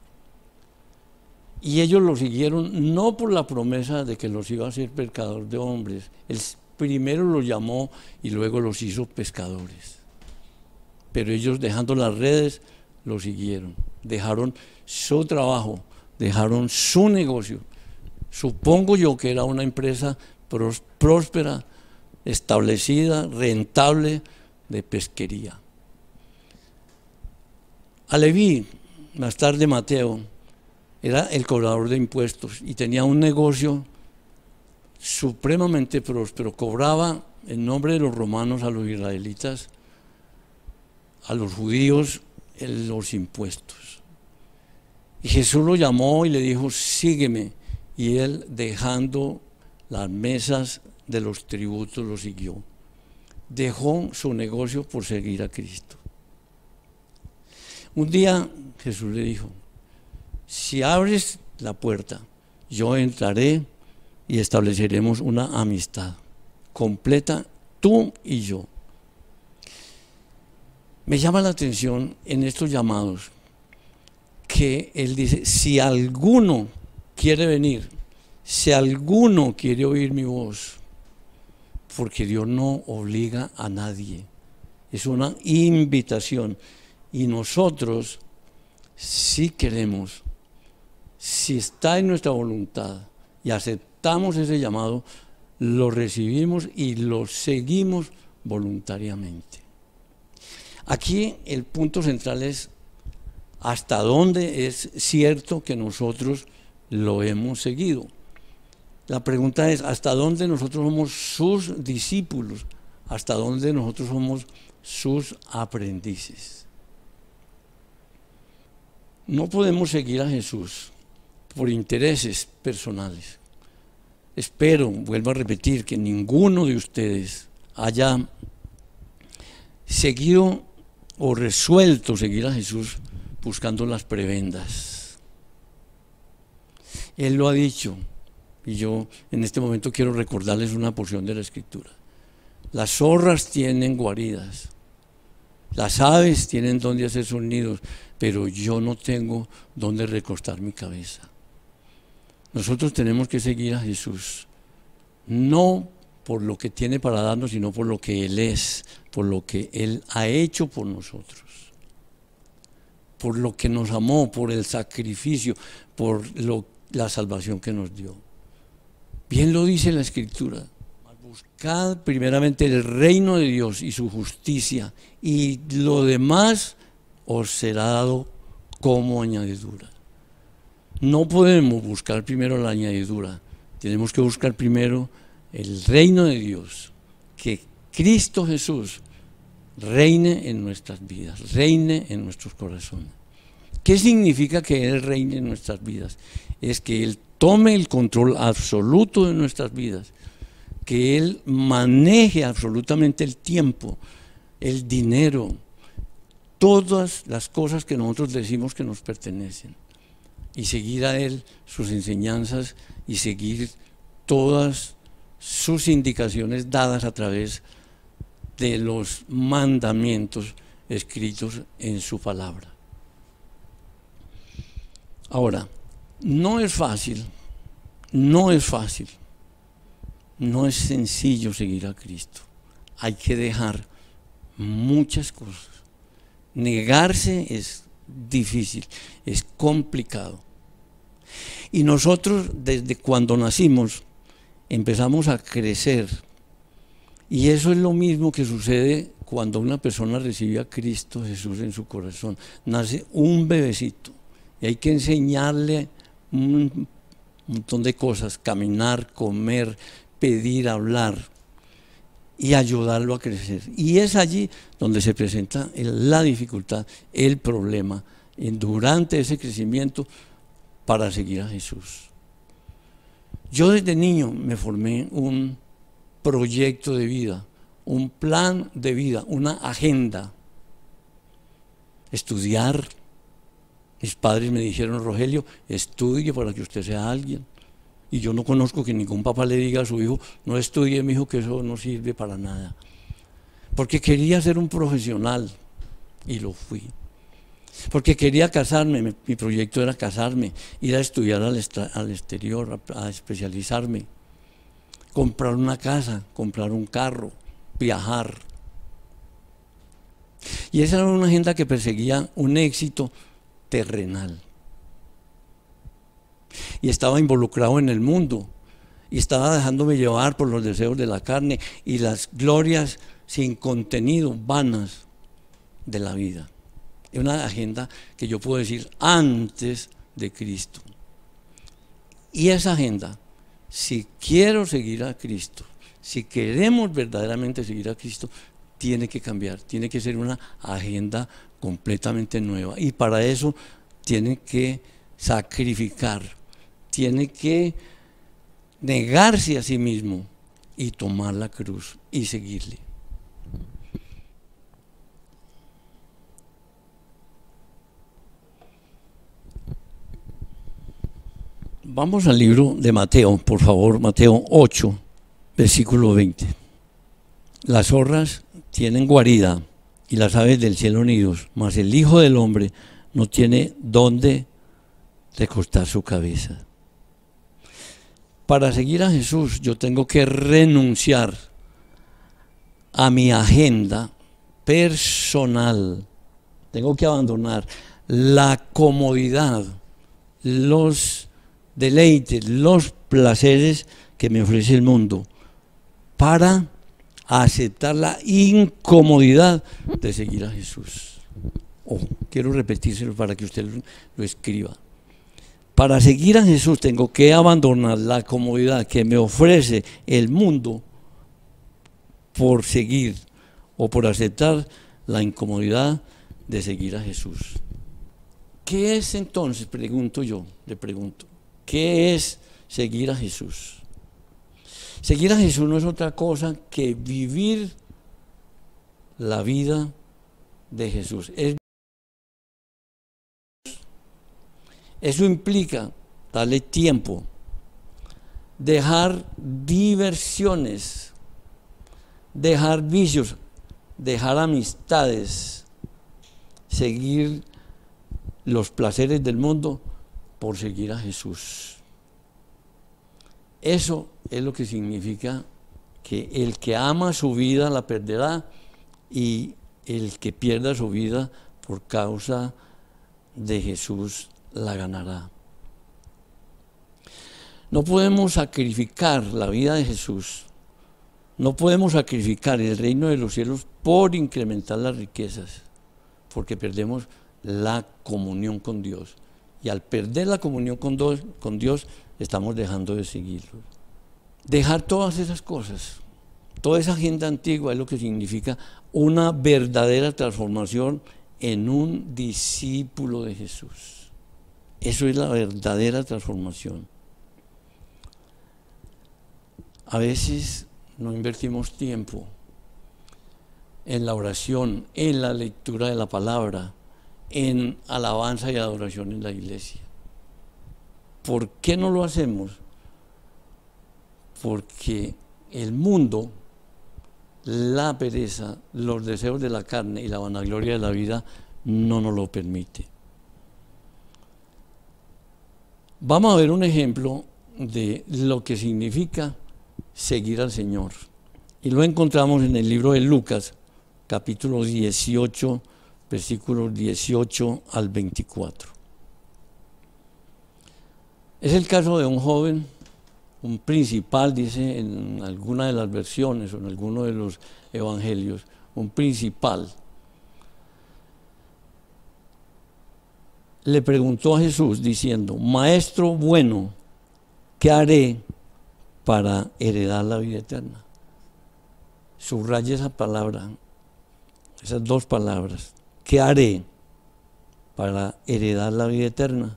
Y ellos lo siguieron no por la promesa de que los iba a hacer pescador de hombres. Él primero los llamó y luego los hizo pescadores. Pero ellos, dejando las redes, lo siguieron. Dejaron su trabajo, dejaron su negocio. Supongo yo que era una empresa próspera, establecida, rentable, de pesquería. A Leví, más tarde Mateo, era el cobrador de impuestos y tenía un negocio supremamente próspero. Cobraba en nombre de los romanos a los israelitas, a los judíos, los impuestos. Y Jesús lo llamó y le dijo: sígueme. Y él, dejando las mesas de los tributos, lo siguió. Dejó su negocio por seguir a Cristo. Un día Jesús le dijo: si abres la puerta, yo entraré y estableceremos una amistad completa, tú y yo. Me llama la atención en estos llamados que él dice: si alguno quiere venir, si alguno quiere oír mi voz, porque Dios no obliga a nadie, es una invitación. Y nosotros, si queremos, si está en nuestra voluntad y aceptamos ese llamado, lo recibimos y lo seguimos voluntariamente. Aquí el punto central es hasta dónde es cierto que nosotros lo hemos seguido. La pregunta es: ¿hasta dónde nosotros somos sus discípulos? ¿Hasta dónde nosotros somos sus aprendices? No podemos seguir a Jesús por intereses personales. Espero, vuelvo a repetir, que ninguno de ustedes haya seguido o resuelto seguir a Jesús buscando las prebendas. Él lo ha dicho, y yo en este momento quiero recordarles una porción de la Escritura. Las zorras tienen guaridas, las aves tienen donde hacer sus nidos, pero yo no tengo donde recostar mi cabeza. Nosotros tenemos que seguir a Jesús, no por lo que tiene para darnos, sino por lo que Él es, por lo que Él ha hecho por nosotros, por lo que nos amó, por el sacrificio, por lo, la salvación que nos dio. Bien lo dice la Escritura: buscad primeramente el reino de Dios y su justicia, y lo demás os será dado como añadidura. No podemos buscar primero la añadidura, tenemos que buscar primero el reino de Dios, que Cristo Jesús reine en nuestras vidas, reine en nuestros corazones. ¿Qué significa que Él reine en nuestras vidas? Es que Él tome el control absoluto de nuestras vidas, que Él maneje absolutamente el tiempo, el dinero, todas las cosas que nosotros decimos que nos pertenecen, y seguir a Él sus enseñanzas y seguir todas sus indicaciones dadas a través de los mandamientos escritos en su palabra. Ahora, no es fácil, no es fácil, no es sencillo seguir a Cristo. Hay que dejar muchas cosas. Negarse es difícil, es complicado. Y nosotros, desde cuando nacimos, empezamos a crecer. Y eso es lo mismo que sucede cuando una persona recibe a Cristo Jesús en su corazón. Nace un bebecito y hay que enseñarle un montón de cosas: caminar, comer, pedir, hablar, y ayudarlo a crecer. Y es allí donde se presenta la dificultad, el problema, durante ese crecimiento para seguir a Jesús. Yo desde niño me formé un proyecto de vida, un plan de vida, una agenda. Estudiar. Mis padres me dijeron: Rogelio, estudie para que usted sea alguien. Y yo no conozco que ningún papá le diga a su hijo: no estudie, mi hijo, que eso no sirve para nada. Porque quería ser un profesional, y lo fui. Porque quería casarme, mi, mi proyecto era casarme, ir a estudiar al, extra, al exterior, a, a especializarme, comprar una casa, comprar un carro, viajar. Y esa era una agenda que perseguía un éxito terrenal. Y estaba involucrado en el mundo, y estaba dejándome llevar por los deseos de la carne y las glorias sin contenido, vanas de la vida. Es una agenda que yo puedo decir antes de Cristo. Y esa agenda, si quiero seguir a Cristo, si queremos verdaderamente seguir a Cristo, tiene que cambiar, tiene que ser una agenda completamente nueva. Y para eso tiene que sacrificar, tiene que negarse a sí mismo y tomar la cruz y seguirle. Vamos al libro de Mateo, por favor, Mateo ocho, versículo veinte. Las zorras tienen guarida y las aves del cielo nidos, mas el Hijo del Hombre no tiene dónde recostar su cabeza. Para seguir a Jesús yo tengo que renunciar a mi agenda personal. Tengo que abandonar la comodidad, los deleites, los placeres que me ofrece el mundo, para aceptar la incomodidad de seguir a Jesús. Oh, quiero repetírselo para que usted lo, lo escriba. Para seguir a Jesús tengo que abandonar la comodidad que me ofrece el mundo por seguir o por aceptar la incomodidad de seguir a Jesús. ¿Qué es entonces? Pregunto yo, le pregunto. ¿Qué es seguir a Jesús? Seguir a Jesús no es otra cosa que vivir la vida de Jesús. Es, eso implica darle tiempo, dejar diversiones, dejar vicios, dejar amistades, seguir los placeres del mundo por seguir a Jesús. Eso es lo que significa que el que ama su vida la perderá y el que pierda su vida por causa de Jesús la ganará. No podemos sacrificar la vida de Jesús, no podemos sacrificar el reino de los cielos por incrementar las riquezas, porque perdemos la comunión con Dios. Y al perder la comunión con Dios, con Dios estamos dejando de seguirlo. Dejar todas esas cosas, toda esa agenda antigua es lo que significa una verdadera transformación en un discípulo de Jesús. Eso es la verdadera transformación. A veces no invertimos tiempo en la oración, en la lectura de la palabra, en alabanza y adoración en la iglesia. ¿Por qué no lo hacemos? Porque el mundo, la pereza, los deseos de la carne y la vanagloria de la vida no nos lo permite. Vamos a ver un ejemplo de lo que significa seguir al Señor. Y lo encontramos en el libro de Lucas, capítulo dieciocho, versículos dieciocho al veinticuatro. Es el caso de un joven, un principal, dice en alguna de las versiones o en alguno de los evangelios, un principal. Le preguntó a Jesús diciendo: Maestro bueno, ¿qué haré para heredar la vida eterna? Subraya esa palabra, esas dos palabras. ¿Qué haré para heredar la vida eterna?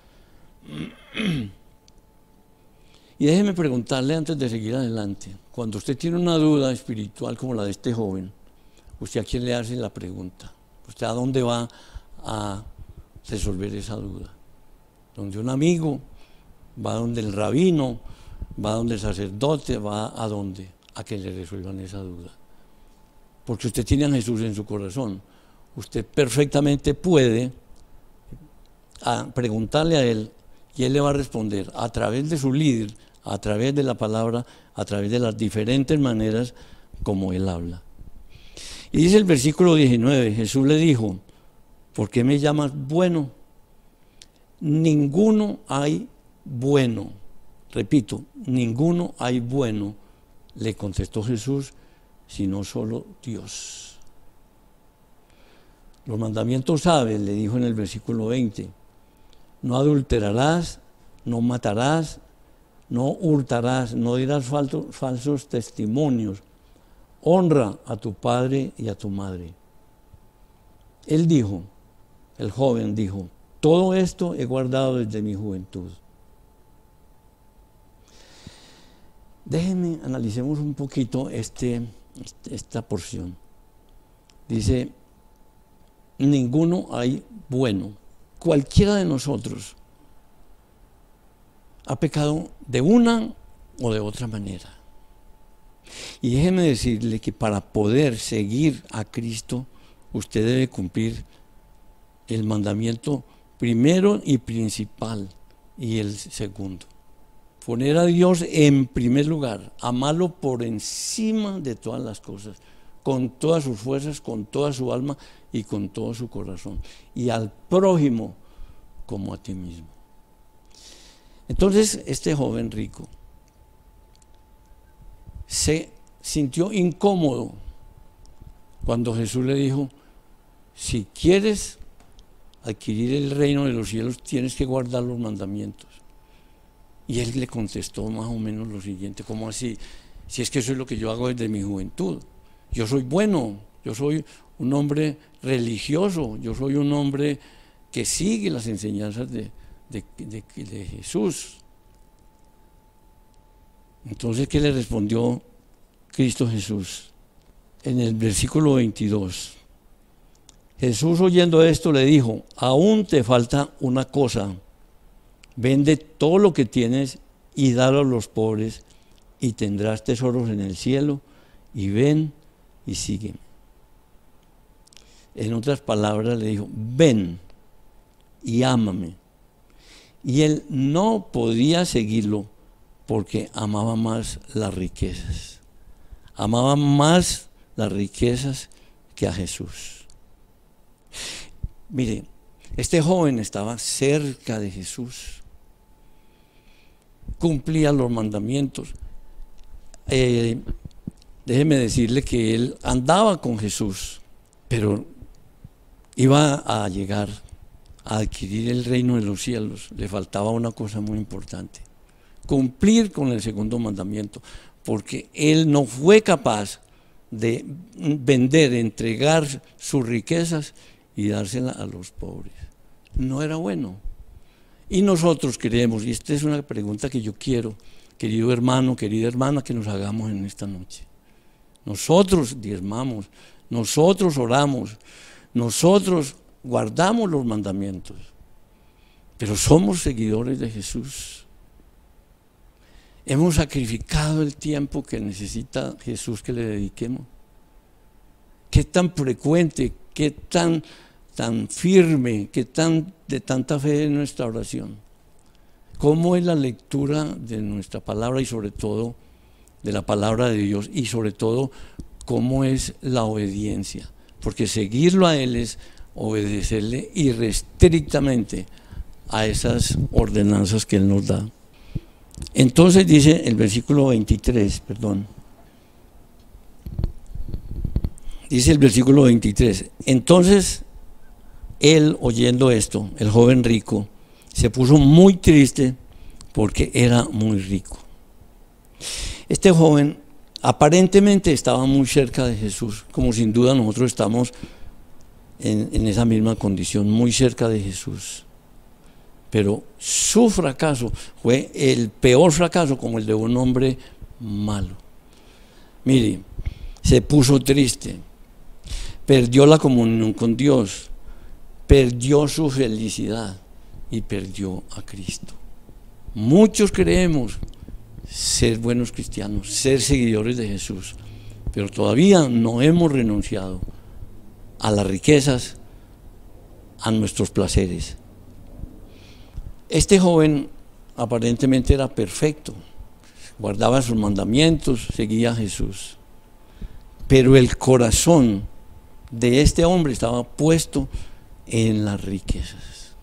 Y déjeme preguntarle antes de seguir adelante, cuando usted tiene una duda espiritual como la de este joven, ¿usted a quién le hace la pregunta? ¿Usted a dónde va a resolver esa duda? ¿Donde un amigo? ¿Va donde el rabino? ¿Va donde el sacerdote? ¿Va a dónde? A que le resuelvan esa duda. Porque usted tiene a Jesús en su corazón. Usted perfectamente puede a preguntarle a Él y Él le va a responder a través de su líder, a través de la palabra, a través de las diferentes maneras como Él habla. Y dice el versículo diecinueve, Jesús le dijo: ¿por qué me llamas bueno? Ninguno hay bueno. Repito, ninguno hay bueno, le contestó Jesús, sino solo Dios. Los mandamientos sabes, le dijo en el versículo veinte, no adulterarás, no matarás, no hurtarás, no dirás falso, falsos testimonios, honra a tu padre y a tu madre. Él dijo, el joven dijo, todo esto he guardado desde mi juventud. Déjenme, analicemos un poquito este, esta porción. Dice, ninguno hay bueno. Cualquiera de nosotros ha pecado de una o de otra manera. Y déjeme decirle que para poder seguir a Cristo, usted debe cumplir el mandamiento primero y principal y el segundo. Poner a Dios en primer lugar, amarlo por encima de todas las cosas, con todas sus fuerzas, con toda su alma y con todo su corazón. Y al prójimo como a ti mismo. Entonces este joven rico se sintió incómodo cuando Jesús le dijo, si quieres adquirir el reino de los cielos, tienes que guardar los mandamientos. Y él le contestó más o menos lo siguiente, ¿cómo así? Si es que eso es lo que yo hago desde mi juventud. Yo soy bueno, yo soy un hombre religioso, yo soy un hombre que sigue las enseñanzas de, de, de, de Jesús. Entonces, ¿qué le respondió Cristo Jesús? en el versículo veintidós. Jesús, oyendo esto, le dijo: aún te falta una cosa, vende todo lo que tienes y dalo a los pobres, y tendrás tesoros en el cielo, y ven y sígueme. En otras palabras le dijo: ven y ámame. Y él no podía seguirlo porque amaba más las riquezas. Amaba más las riquezas que a Jesús. Mire, este joven estaba cerca de Jesús. Cumplía los mandamientos. Eh, déjeme decirle que él andaba con Jesús, pero iba a llegar a adquirir el reino de los cielos. Le faltaba una cosa muy importante: cumplir con el segundo mandamiento, porque él no fue capaz de vender, entregar sus riquezas y dárselas a los pobres. No era bueno. Y nosotros queremos, y esta es una pregunta que yo quiero, querido hermano, querida hermana, que nos hagamos en esta noche. Nosotros diezmamos, nosotros oramos, nosotros guardamos los mandamientos, pero somos seguidores de Jesús. Hemos sacrificado el tiempo que necesita Jesús que le dediquemos. Qué tan frecuente, qué tan, tan firme, qué tan de tanta fe en nuestra oración. Cómo es la lectura de nuestra palabra y sobre todo de la palabra de Dios, y sobre todo cómo es la obediencia, porque seguirlo a Él es obedecerle irrestrictamente a esas ordenanzas que Él nos da. Entonces dice el versículo veintitrés, perdón, dice el versículo veintitrés, entonces él, oyendo esto, el joven rico, se puso muy triste porque era muy rico. Este joven aparentemente estaba muy cerca de Jesús, como sin duda nosotros estamos en, en esa misma condición, muy cerca de Jesús. Pero su fracaso fue el peor fracaso, como el de un hombre malo. Mire, se puso triste, perdió la comunión con Dios, perdió su felicidad y perdió a Cristo. Muchos creemos ser buenos cristianos, ser seguidores de Jesús, pero todavía no hemos renunciado a las riquezas, a nuestros placeres. Este joven aparentemente era perfecto, guardaba sus mandamientos, seguía a Jesús, pero el corazón de este hombre estaba puesto en las riquezas,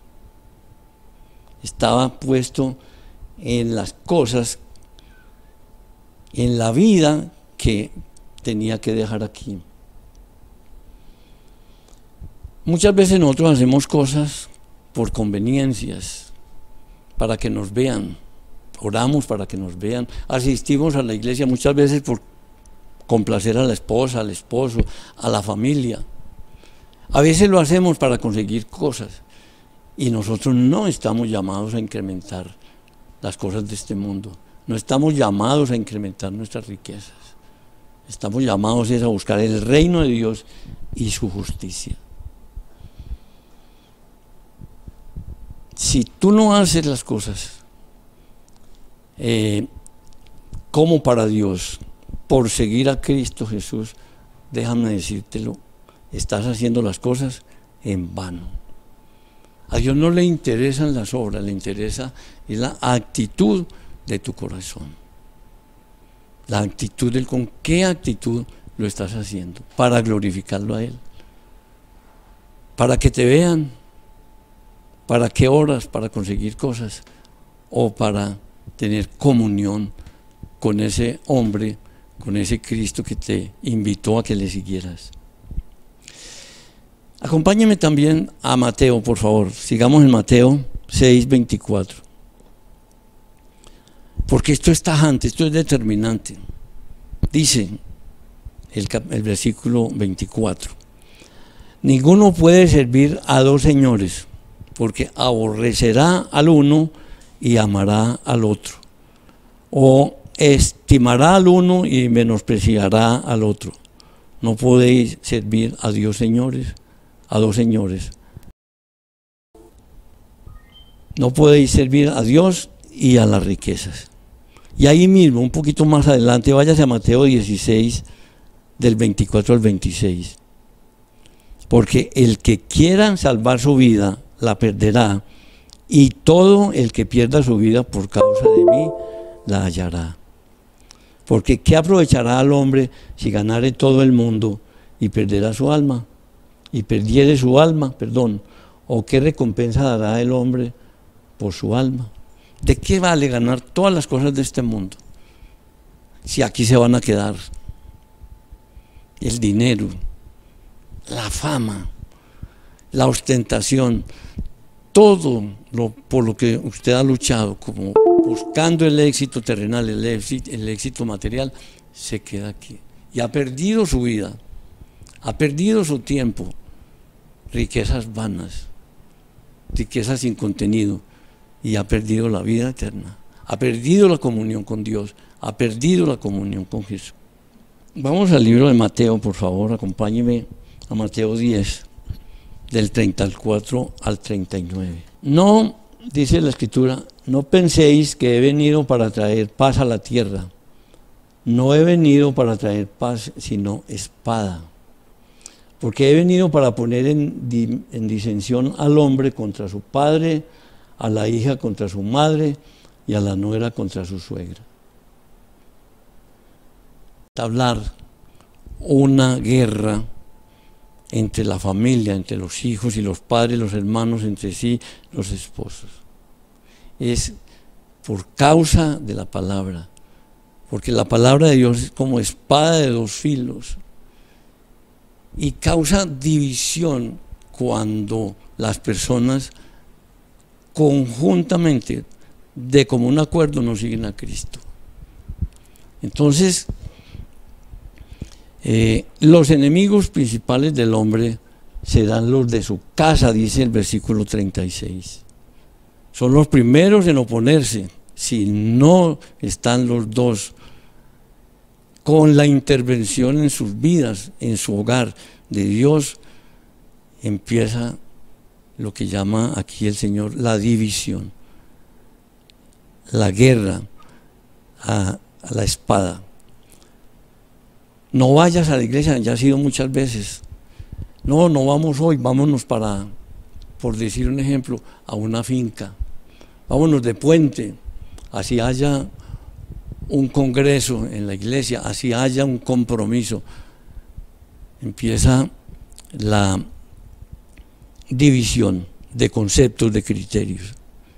estaba puesto en las cosas, en la vida que tenía que dejar aquí. Muchas veces nosotros hacemos cosas por conveniencias, para que nos vean, oramos para que nos vean, asistimos a la iglesia muchas veces por complacer a la esposa, al esposo, a la familia. A veces lo hacemos para conseguir cosas y nosotros no estamos llamados a incrementar las cosas de este mundo, no estamos llamados a incrementar nuestras riquezas, estamos llamados a buscar el reino de Dios y su justicia. Si tú no haces las cosas eh, como para Dios, por seguir a Cristo Jesús, déjame decírtelo, estás haciendo las cosas en vano. A Dios no le interesan las obras, le interesa es la actitud de tu corazón. La actitud del con qué actitud lo estás haciendo, para glorificarlo a Él, para que te vean. ¿Para qué oras? ¿Para conseguir cosas? ¿O para tener comunión con ese hombre, con ese Cristo que te invitó a que le siguieras? Acompáñeme también a Mateo, por favor. Sigamos en Mateo seis, veinticuatro. Porque esto es tajante, esto es determinante. Dice el, el versículo veinticuatro. Ninguno puede servir a dos señores, porque aborrecerá al uno y amará al otro, o estimará al uno y menospreciará al otro, No podéis servir a Dios, señores, a dos señores. No podéis servir a Dios y a las riquezas. Y ahí mismo, un poquito más adelante, váyase a Mateo dieciséis, del veinticuatro al veintiséis. Porque el que quiera salvar su vida, la perderá, y todo el que pierda su vida por causa de mí, la hallará. Porque ¿qué aprovechará al hombre si ganare todo el mundo y perderá su alma? Y perdiere su alma, perdón. ¿O qué recompensa dará el hombre por su alma? ¿De qué vale ganar todas las cosas de este mundo si aquí se van a quedar? El dinero, la fama, la ostentación, todo lo, por lo que usted ha luchado, como buscando el éxito terrenal, el éxito, el éxito material, se queda aquí. Y ha perdido su vida, ha perdido su tiempo, riquezas vanas, riquezas sin contenido, y ha perdido la vida eterna, ha perdido la comunión con Dios, ha perdido la comunión con Jesús. Vamos al libro de Mateo, por favor, acompáñeme a Mateo diez, del treinta y cuatro al treinta y nueve. No, dice la Escritura, no penséis que he venido para traer paz a la tierra. No he venido para traer paz, sino espada. Porque he venido para poner en, en disensión al hombre contra su padre, a la hija contra su madre y a la nuera contra su suegra. Hablar una guerra entre la familia, entre los hijos y los padres, los hermanos entre sí, los esposos. Es por causa de la palabra, porque la palabra de Dios es como espada de dos filos y causa división cuando las personas conjuntamente, de común acuerdo, no siguen a Cristo. Entonces, eh, los enemigos principales del hombre serán los de su casa, dice el versículo treinta y seis. Son los primeros en oponerse, si no están los dos con la intervención en sus vidas, en su hogar de Dios, empieza lo que llama aquí el Señor la división, la guerra a, a la espada. No vayas a la iglesia, ya ha sido muchas veces. No, no vamos hoy, vámonos para, por decir un ejemplo, a una finca. Vámonos de puente, así haya un congreso en la iglesia, así haya un compromiso. Empieza la división de conceptos, de criterios.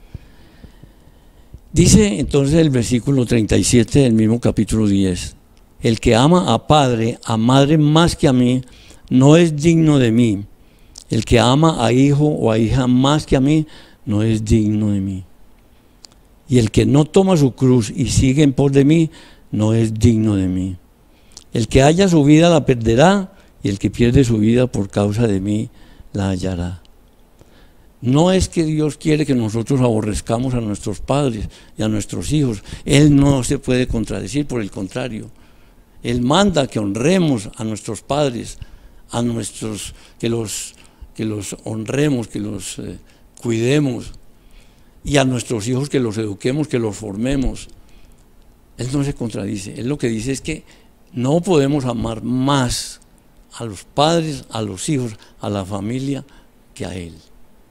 Dice entonces el versículo treinta y siete del mismo capítulo diez, el que ama a padre, a madre más que a mí, no es digno de mí. El que ama a hijo o a hija más que a mí, no es digno de mí. Y el que no toma su cruz y sigue en pos de mí, no es digno de mí. El que halla su vida la perderá, y el que pierde su vida por causa de mí, la hallará. No es que Dios quiere que nosotros aborrezcamos a nuestros padres y a nuestros hijos. Él no se puede contradecir, por el contrario. Él manda que honremos a nuestros padres, a nuestros, que los, que los honremos, que los eh, cuidemos, y a nuestros hijos que los eduquemos, que los formemos. Él no se contradice. Él lo que dice es que no podemos amar más a los padres, a los hijos, a la familia, que a Él.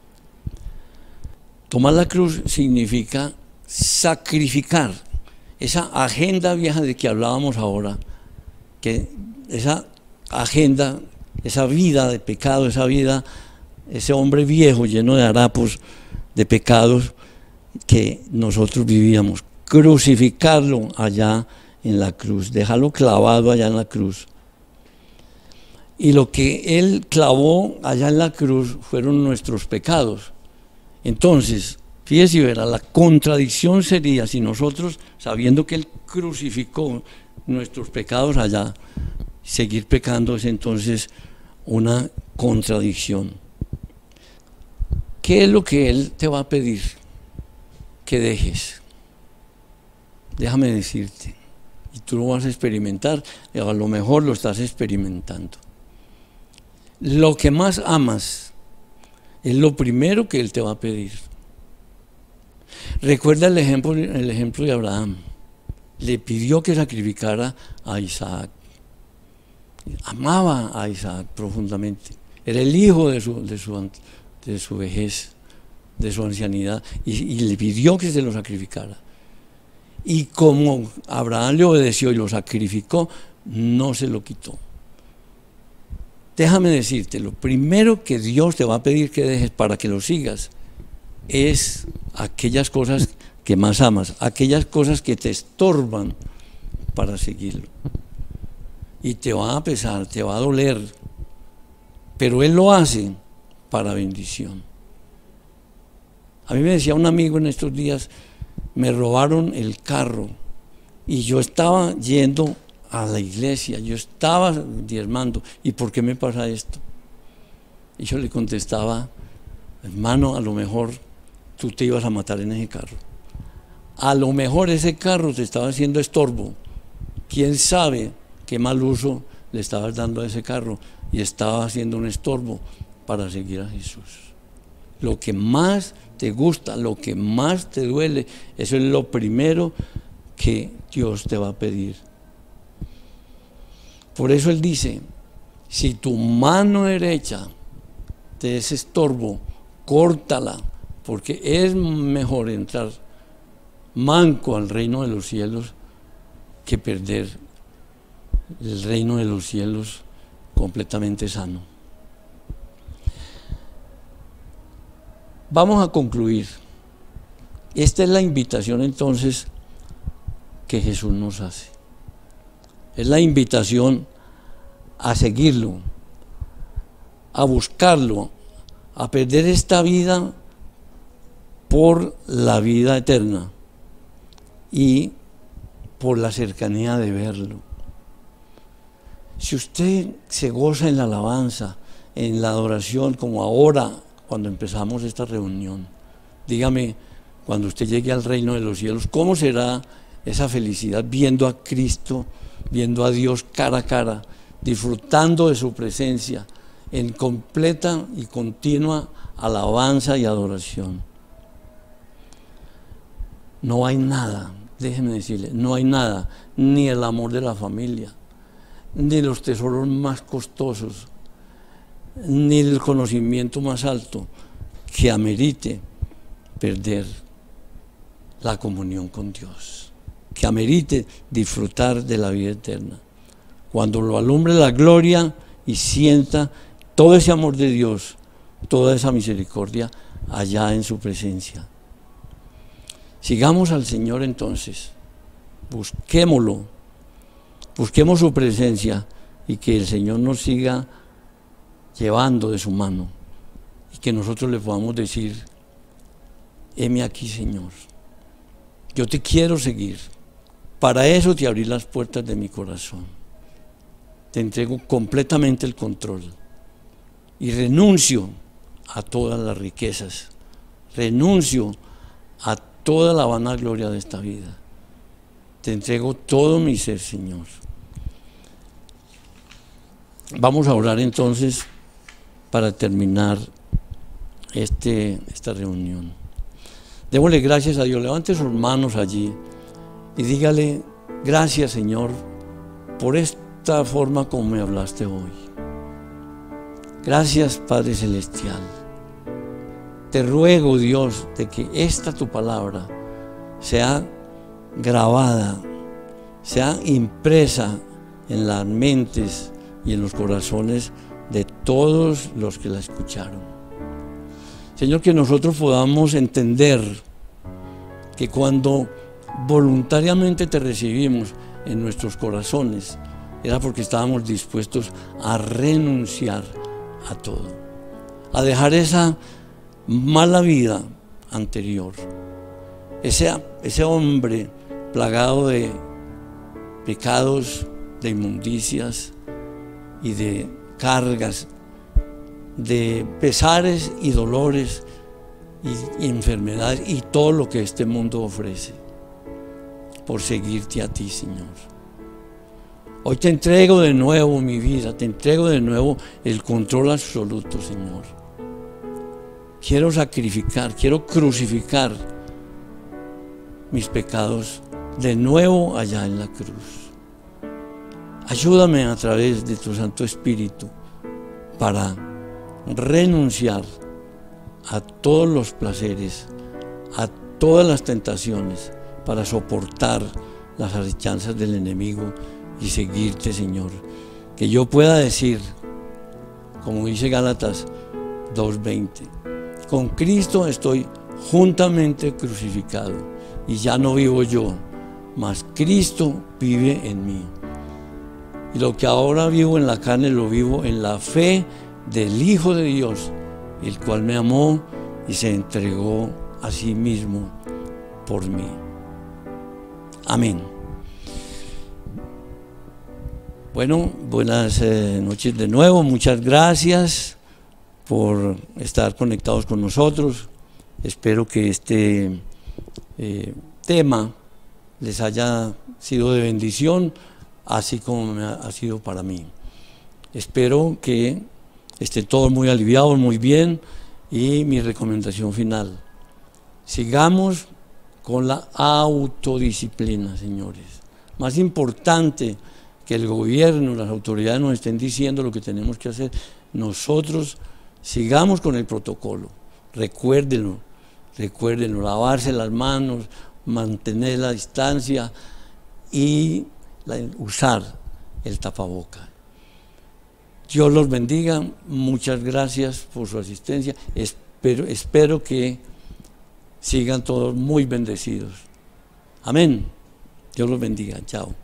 Tomar la cruz significa sacrificar esa agenda vieja de que hablábamos ahora, que esa agenda, esa vida de pecado, esa vida, ese hombre viejo lleno de harapos, de pecados que nosotros vivíamos, crucificarlo allá en la cruz, dejarlo clavado allá en la cruz. Y lo que Él clavó allá en la cruz fueron nuestros pecados. Entonces, fíjese y verá, la contradicción sería si nosotros, sabiendo que Él crucificó nuestros pecados allá, seguir pecando es entonces una contradicción. ¿Qué es lo que Él te va a pedir que dejes? Déjame decirte, y tú lo vas a experimentar, y a lo mejor lo estás experimentando. Lo que más amas es lo primero que Él te va a pedir. Recuerda el ejemplo, el ejemplo de Abraham. Le pidió que sacrificara a Isaac. Amaba a Isaac profundamente. Era el hijo de su, de su, de su vejez, de su ancianidad, y, y le pidió que se lo sacrificara. Y como Abraham le obedeció y lo sacrificó, no se lo quitó. Déjame decirte, lo primero que Dios te va a pedir que dejes para que lo sigas es aquellas cosas que más amas, aquellas cosas que te estorban para seguirlo. Y te va a pesar, te va a doler, pero Él lo hace para bendición. A mí me decía un amigo en estos días, me robaron el carro y yo estaba yendo a la iglesia, yo estaba diezmando, ¿y por qué me pasa esto? Y yo le contestaba, hermano, a lo mejor tú te ibas a matar en ese carro, a lo mejor ese carro te estaba haciendo estorbo, quién sabe qué mal uso le estabas dando a ese carro y estaba haciendo un estorbo para seguir a Jesús. Lo que más te gusta, lo que más te duele, eso es lo primero que Dios te va a pedir. Por eso Él dice, si tu mano derecha te es estorbo, córtala, porque es mejor entrar manco al reino de los cielos que perder el reino de los cielos completamente sano. Vamos a concluir. Esta es la invitación entonces que Jesús nos hace. Es la invitación a seguirlo, a buscarlo, a perder esta vida por la vida eterna y por la cercanía de verlo. Si usted se goza en la alabanza, en la adoración, como ahora cuando empezamos esta reunión, dígame, cuando usted llegue al reino de los cielos, ¿cómo será esa felicidad viendo a Cristo, viendo a Dios cara a cara, disfrutando de su presencia en completa y continua alabanza y adoración? No hay nada, déjeme decirle, no hay nada, ni el amor de la familia, ni los tesoros más costosos, ni el conocimiento más alto que amerite perder la comunión con Dios, que amerite disfrutar de la vida eterna. Cuando lo alumbre la gloria y sienta todo ese amor de Dios, toda esa misericordia allá en su presencia. Sigamos al Señor entonces, busquémoslo, busquemos su presencia y que el Señor nos siga llevando de su mano y que nosotros le podamos decir, heme aquí, Señor, yo te quiero seguir, para eso te abrí las puertas de mi corazón, te entrego completamente el control y renuncio a todas las riquezas, renuncio a toda la vanagloria de esta vida, te entrego todo mi ser, Señor. Vamos a orar entonces para terminar este, esta reunión. Démosle gracias a Dios, levante sus manos allí y dígale, gracias, Señor, por esta forma como me hablaste hoy. Gracias, Padre Celestial. Te ruego, Dios, de que esta tu palabra sea grabada, sea impresa en las mentes y en los corazones de todos los que la escucharon. Señor, que nosotros podamos entender que cuando voluntariamente te recibimos en nuestros corazones, era porque estábamos dispuestos a renunciar a todo, a dejar esa mala vida anterior, ese, ese hombre plagado de pecados, de inmundicias y de cargas, de pesares y dolores y, y enfermedades y todo lo que este mundo ofrece, por seguirte a ti, Señor. Hoy te entrego de nuevo mi vida, te entrego de nuevo el control absoluto, Señor. Quiero sacrificar, quiero crucificar mis pecados de nuevo allá en la cruz. Ayúdame a través de tu Santo Espíritu para renunciar a todos los placeres, a todas las tentaciones, para soportar las acechanzas del enemigo y seguirte, Señor. Que yo pueda decir, como dice Gálatas dos veinte, con Cristo estoy juntamente crucificado y ya no vivo yo, mas Cristo vive en mí. Y lo que ahora vivo en la carne lo vivo en la fe del Hijo de Dios, el cual me amó y se entregó a sí mismo por mí. Amén. Bueno, buenas eh, noches de nuevo. Muchas gracias por estar conectados con nosotros. Espero que este eh, tema les haya sido de bendición, así como me ha, ha sido para mí. Espero que estén todos muy aliviados, muy bien, y mi recomendación final: sigamos con la autodisciplina, señores. Más importante que el gobierno, las autoridades nos estén diciendo lo que tenemos que hacer, nosotros sigamos con el protocolo. Recuérdenlo, recuérdenlo, lavarse las manos, mantener la distancia y la, usar el tapaboca. Dios los bendiga, muchas gracias por su asistencia, espero, espero que sigan todos muy bendecidos. Amén. Dios los bendiga, chao.